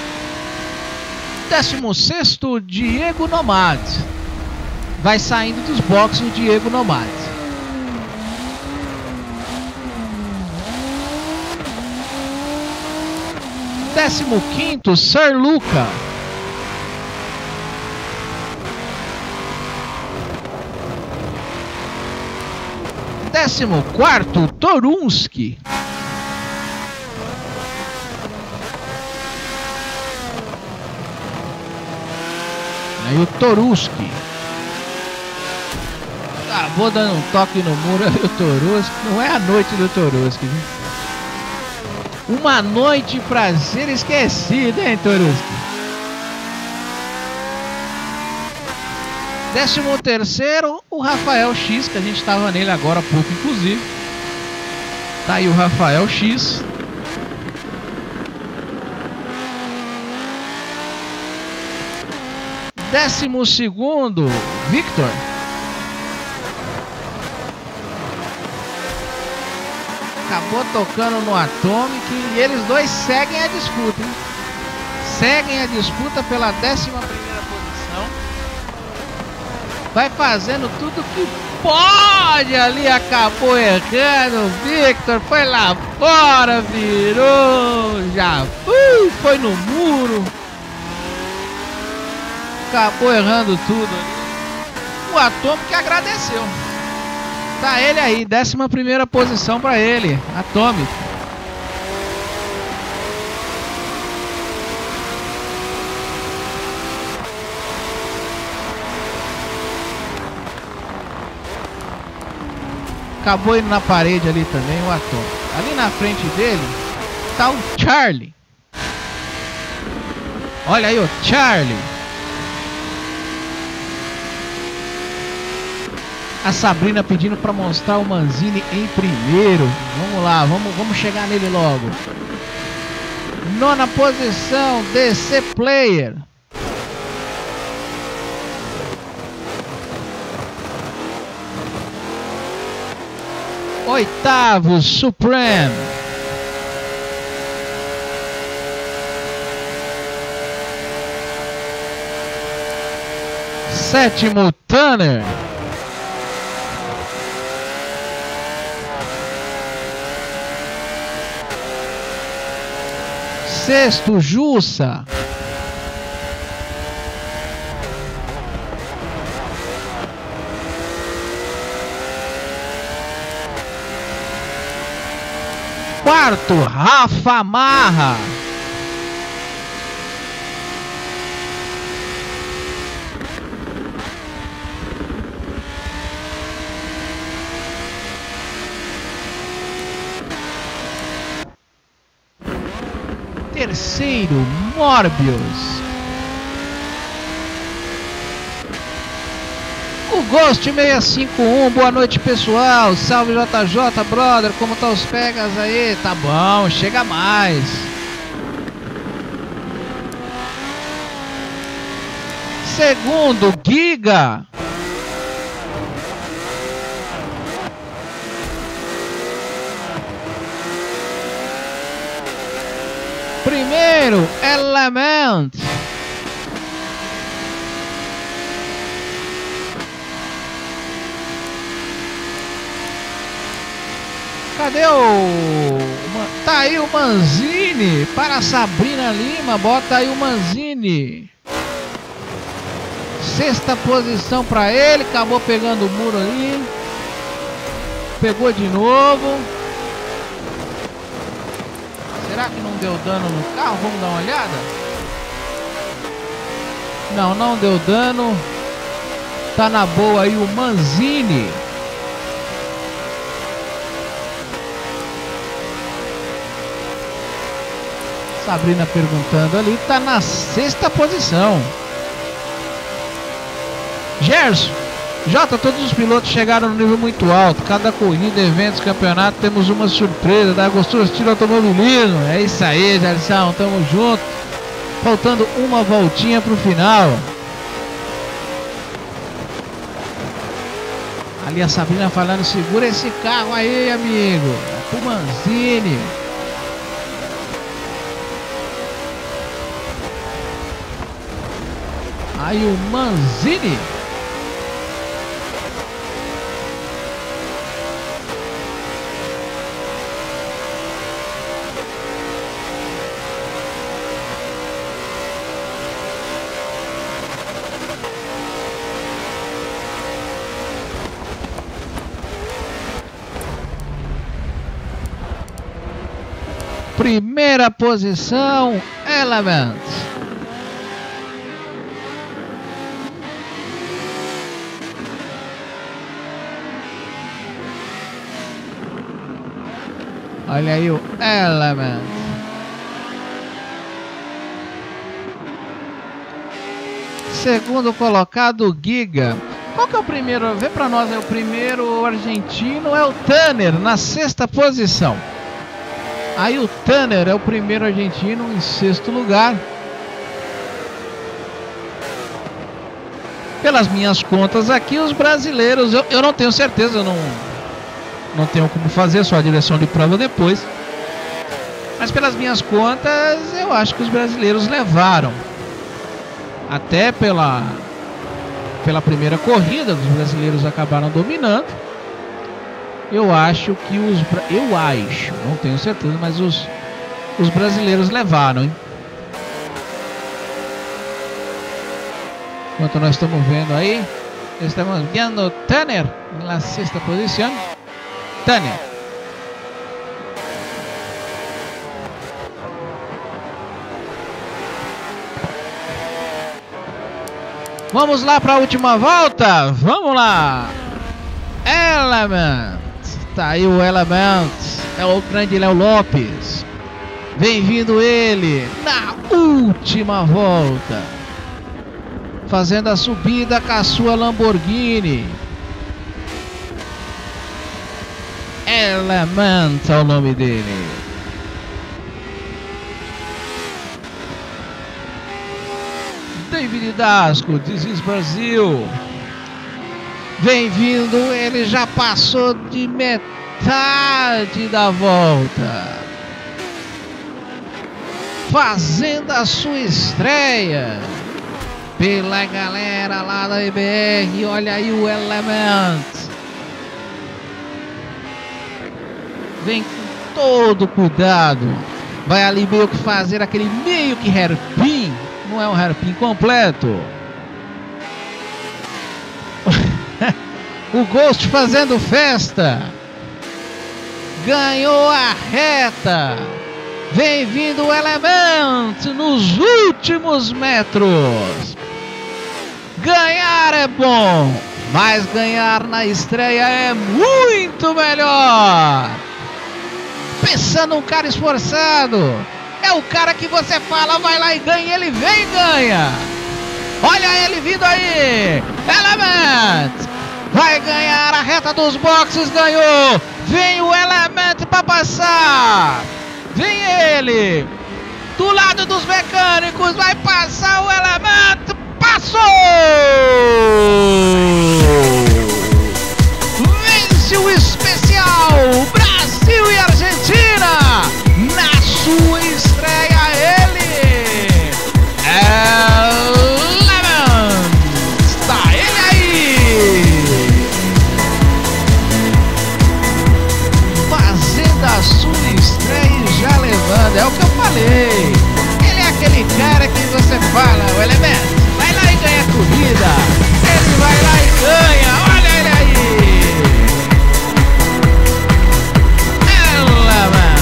B: 16º, Diego Nomad. Vai saindo dos boxes o Diego Nomad. Décimo quinto, Sir Luca. 14º, Torunski. Aí o Torunski. Acabou dando um toque no muro aí o Torunski. Não é a noite do Torunski, viu? Uma noite pra ser esquecida, hein, Torunski? 13º, o Rafael X, que a gente estava nele agora há pouco, inclusive. Tá aí o Rafael X. Décimo segundo, Victor. Acabou tocando no Atomic e eles dois seguem a disputa, hein? Seguem a disputa pela 11ª posição. Vai fazendo tudo que pode ali, acabou errando. Victor foi lá fora, virou, já foi no muro. Acabou errando tudo ali. O Atomic agradeceu. Tá ele aí, 11ª posição pra ele, Atomic. Acabou indo na parede ali também o Atomic. Ali na frente dele tá o Charlie. Olha aí o Charlie. A Sabrina pedindo para mostrar o Manzini em primeiro. Vamos lá, vamos chegar nele logo. 9ª posição, DC Player. Oitavo, Supreme. Sétimo, Tanner. Sexto, Jussa. Quarto, Rafa Marra. Terceiro, Morbius. O Ghost 651, boa noite pessoal. Salve JJ, brother, como tá os pegas aí? Tá bom, chega mais. Segundo, Giga. Primeiro, Element. Cadê o... Tá aí o Manzini. Para a Sabrina Lima, bota aí o Manzini. Sexta posição para ele. Acabou pegando o muro ali. Pegou de novo. Será que não deu dano no carro? Vamos dar uma olhada? Não, não deu dano. Tá na boa aí o Manzini. Sabrina perguntando ali. Tá na sexta posição. Gerson. Jota, todos os pilotos chegaram no nível muito alto. Cada corrida, eventos, campeonato, temos uma surpresa. Dá gostoso estilo automobilismo. É isso aí, Gerson. Tamo junto. Faltando uma voltinha pro final. Ali a Sabrina falando, segura esse carro aí, amigo. É pro Manzini. Aí o Manzini. Primeira posição, Element. Olha aí o Element. Segundo colocado, Giga. Qual que é o primeiro? Vê pra nós, é o primeiro argentino, é o Tanner, na 6ª posição. Aí o Tanner é o primeiro argentino em 6º lugar. Pelas minhas contas aqui, os brasileiros, eu não tenho certeza, eu não tenho como fazer, só a direção de prova depois. Mas pelas minhas contas, eu acho que os brasileiros levaram. Até pela primeira corrida, os brasileiros acabaram dominando. Eu acho que não tenho certeza, mas os brasileiros levaram, hein? Enquanto nós estamos vendo aí, estamos vendo Tanner na 6ª posição. Tanner. Vamos lá para a última volta. Vamos lá. Element. Tá aí o Element. É o grande Léo Lopes. Bem-vindo ele na última volta. Fazendo a subida com a sua Lamborghini. Element é o nome dele. David Dasco, This is Brasil. Bem-vindo, ele já passou de metade da volta. Fazendo a sua estreia pela galera lá da EBR. Olha aí o Element. Vem com todo cuidado. Vai ali meio que fazer aquele meio que hairpin. Não é um hairpin completo. O Ghost fazendo festa. Ganhou a reta. Bem-vindo o Element nos últimos metros. Ganhar é bom, mas ganhar na estreia é muito melhor. Pensando um cara esforçado. É o cara que você fala, vai lá e ganha, ele vem e ganha. Olha ele vindo aí. Element vai ganhar a reta dos boxes, ganhou. Vem o Element para passar. Vem ele. Do lado dos mecânicos, vai passar o Element. Passou. Vence o especial Brasil e Argentina. Na sua estreia ele, Element, está ele aí, fazendo a sua estreia e já levando, é o que eu falei, ele é aquele cara que você fala, o Element, vai lá e ganha a corrida, ele vai lá e ganha, olha ele aí, Element.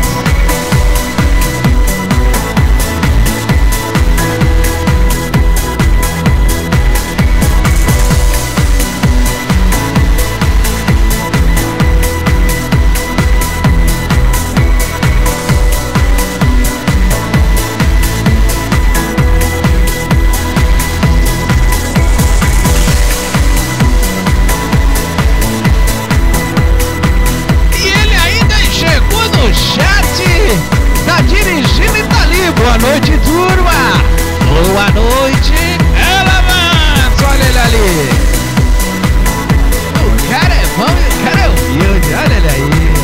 B: Boa noite, turma! Boa noite, Element! Olha ele ali! O cara é bom e o cara é humilde, olha ele aí!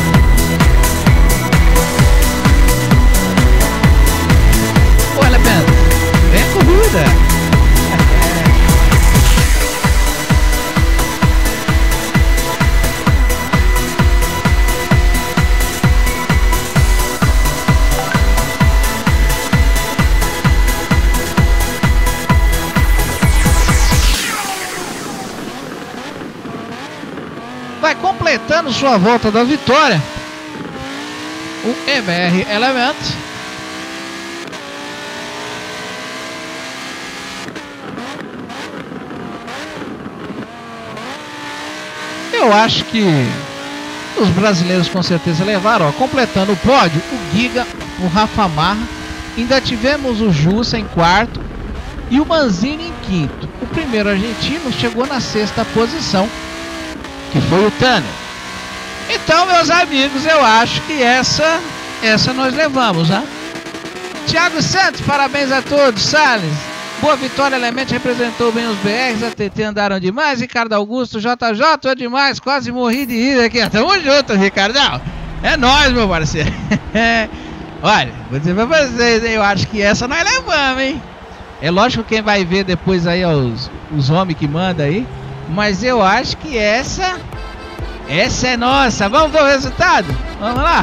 B: Ô, Element, vem a corrida! Vai completando sua volta da vitória o EBR Element. Eu acho que os brasileiros com certeza levaram, ó, completando o pódio, o Giga, o Rafa Marra, ainda tivemos o Jussa em quarto e o Manzini em quinto. O primeiro argentino chegou na sexta posição, que foi o Tanner. Então, meus amigos, eu acho que essa nós levamos, né? Thiago Santos, parabéns a todos. Salles, boa vitória, Element representou bem os BRs, a TT andaram demais. Ricardo Augusto, JJ é demais, quase morri de rir aqui. Tamo junto, Ricardão. É nóis, meu parceiro. Olha, vou dizer pra vocês, hein? Eu acho que essa nós levamos, hein? É lógico que quem vai ver depois aí os homens que mandam aí, mas eu acho que essa é nossa. Vamos ver o resultado? Vamos lá?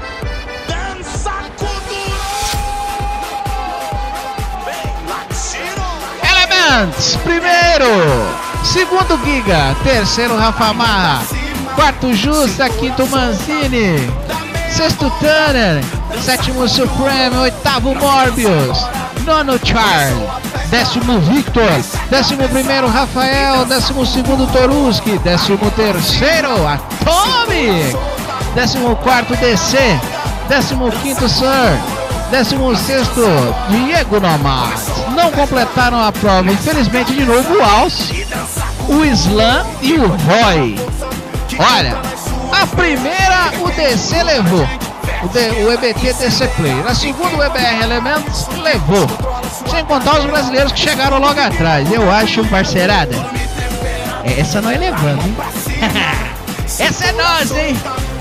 B: Elements, primeiro. Segundo, Giga. Terceiro, Rafa Marra. Quarto, Justa. Quinto, Manzini. Sexto, Tanner. Sétimo, Supreme. Oitavo, Morbius. Nono, Charles. Décimo, Victor. Décimo primeiro, Rafael. Décimo segundo, Toruski. Décimo terceiro, Atomic. Décimo quarto, DC. Décimo quinto, Sir. Décimo sexto, Diego Nomad. Não completaram a prova, infelizmente, de novo o Alce, o Slam e o Roy. Olha, a primeira o DC levou, o EBT DC Player. A segunda o EBR Elements levou. Sem contar os brasileiros que chegaram logo atrás. Eu acho, parceirada, essa nós levamos, hein? Essa é nossa, hein?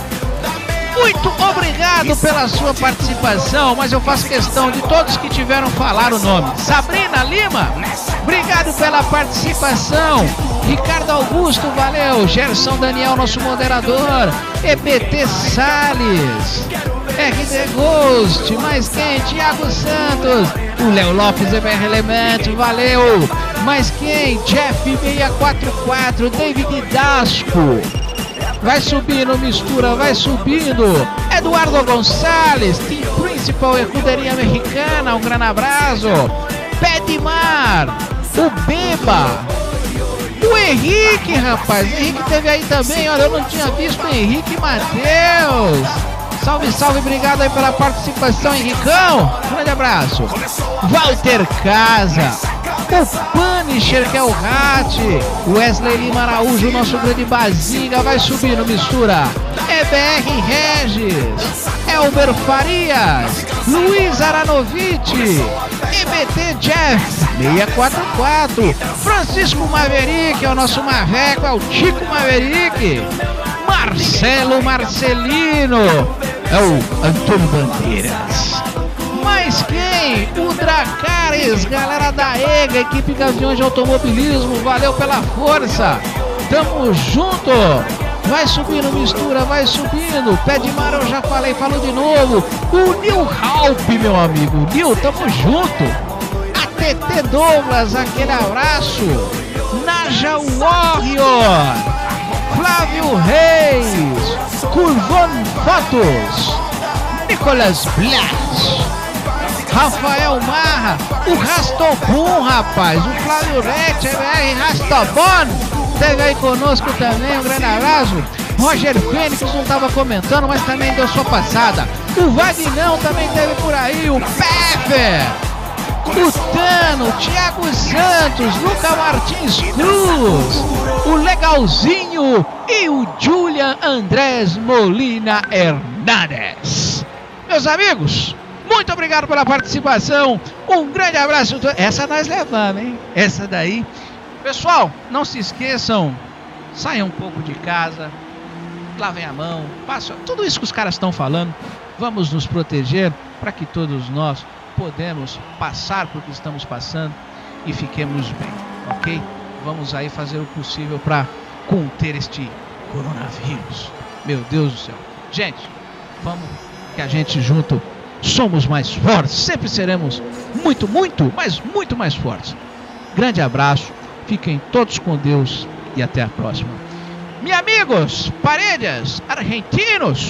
B: Muito obrigado pela sua participação, mas eu faço questão de todos que tiveram falar o nome. Sabrina Lima, obrigado pela participação. Ricardo Augusto, valeu. Gerson Daniel, nosso moderador. EBT Salles, RD Ghost, mais quem? Thiago Santos, o Léo Lopes, EBR Element, valeu. Mais quem? Jeff 644, David Dasco. Vai subindo, mistura, vai subindo. Eduardo Gonçalves, Team Principal, Escuderia Mexicana, um grande abraço. Pé de Mar, o Beba, o Henrique, rapaz. O Henrique teve aí também, olha, eu não tinha visto o Henrique Matheus. Salve, salve, obrigado aí pela participação, Henricão. Grande abraço. Walter Casa, o Punisher, que é o Rat, Wesley Lima Araújo, nosso grande Bazinga, vai subindo, mistura. EBR Regis, Elber Farias, Luiz Aranovic, EBT Jeff 644, Francisco Maverick, é o nosso Maveco, é o Chico Maverick, Marcelo Marcelino, é o Antônio Bandeiras. Mas quem? O Dracares, galera da EGA, equipe Gaviões de Automobilismo, valeu pela força, tamo junto. Vai subindo, mistura, vai subindo. Pé de Mar, eu já falei, falo de novo. O Nil Halp, meu amigo. Nil, tamo junto. A TT Douglas, aquele abraço. Naja Warrior, Flávio Reis, Curvon Fotos, Nicolas Blas, Rafael Marra, o Rastobon, rapaz, o Flávio Rex, EBR Rastobon, teve aí conosco também, um grande abraço. Roger Fênix não estava comentando, mas também deu sua passada. O Vagnão também teve por aí, o Peffer, o Tano, o Thiago Santos, Luca Martins Cruz, o Legalzinho e o Julian Andrés Molina Hernandes. Meus amigos, muito obrigado pela participação, um grande abraço. Essa nós levamos, hein? Essa daí. Pessoal, não se esqueçam, saiam um pouco de casa, lavem a mão, passam, tudo isso que os caras estão falando, vamos nos proteger para que todos nós podemos passar por que estamos passando e fiquemos bem, ok? Vamos aí fazer o possível para conter este coronavírus. Meu Deus do céu. Gente, vamos que a gente junto somos mais fortes, sempre seremos muito, mas muito mais fortes. Grande abraço, fiquem todos com Deus e até a próxima. Meus amigos, paredes, argentinos,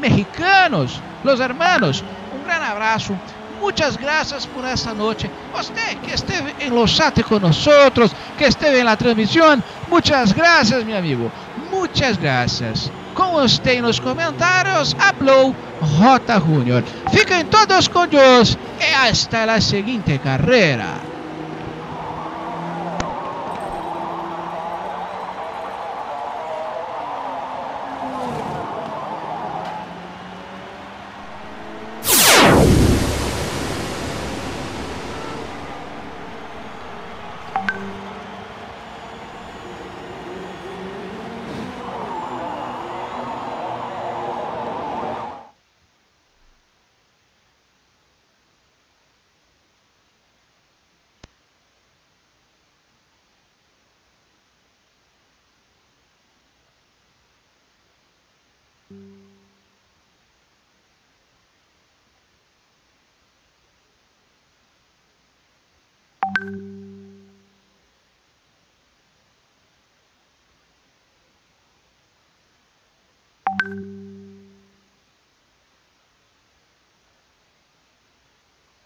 B: mexicanos, los hermanos, un gran abrazo. Muchas gracias por esta noche. Usted que esteve en los chats con nosotros, que esteve en la transmisión, muchas gracias, mi amigo. Muchas gracias. Com você nos comentários, hablou J. Júnior. Fiquem todos com Deus e hasta la seguinte carreira.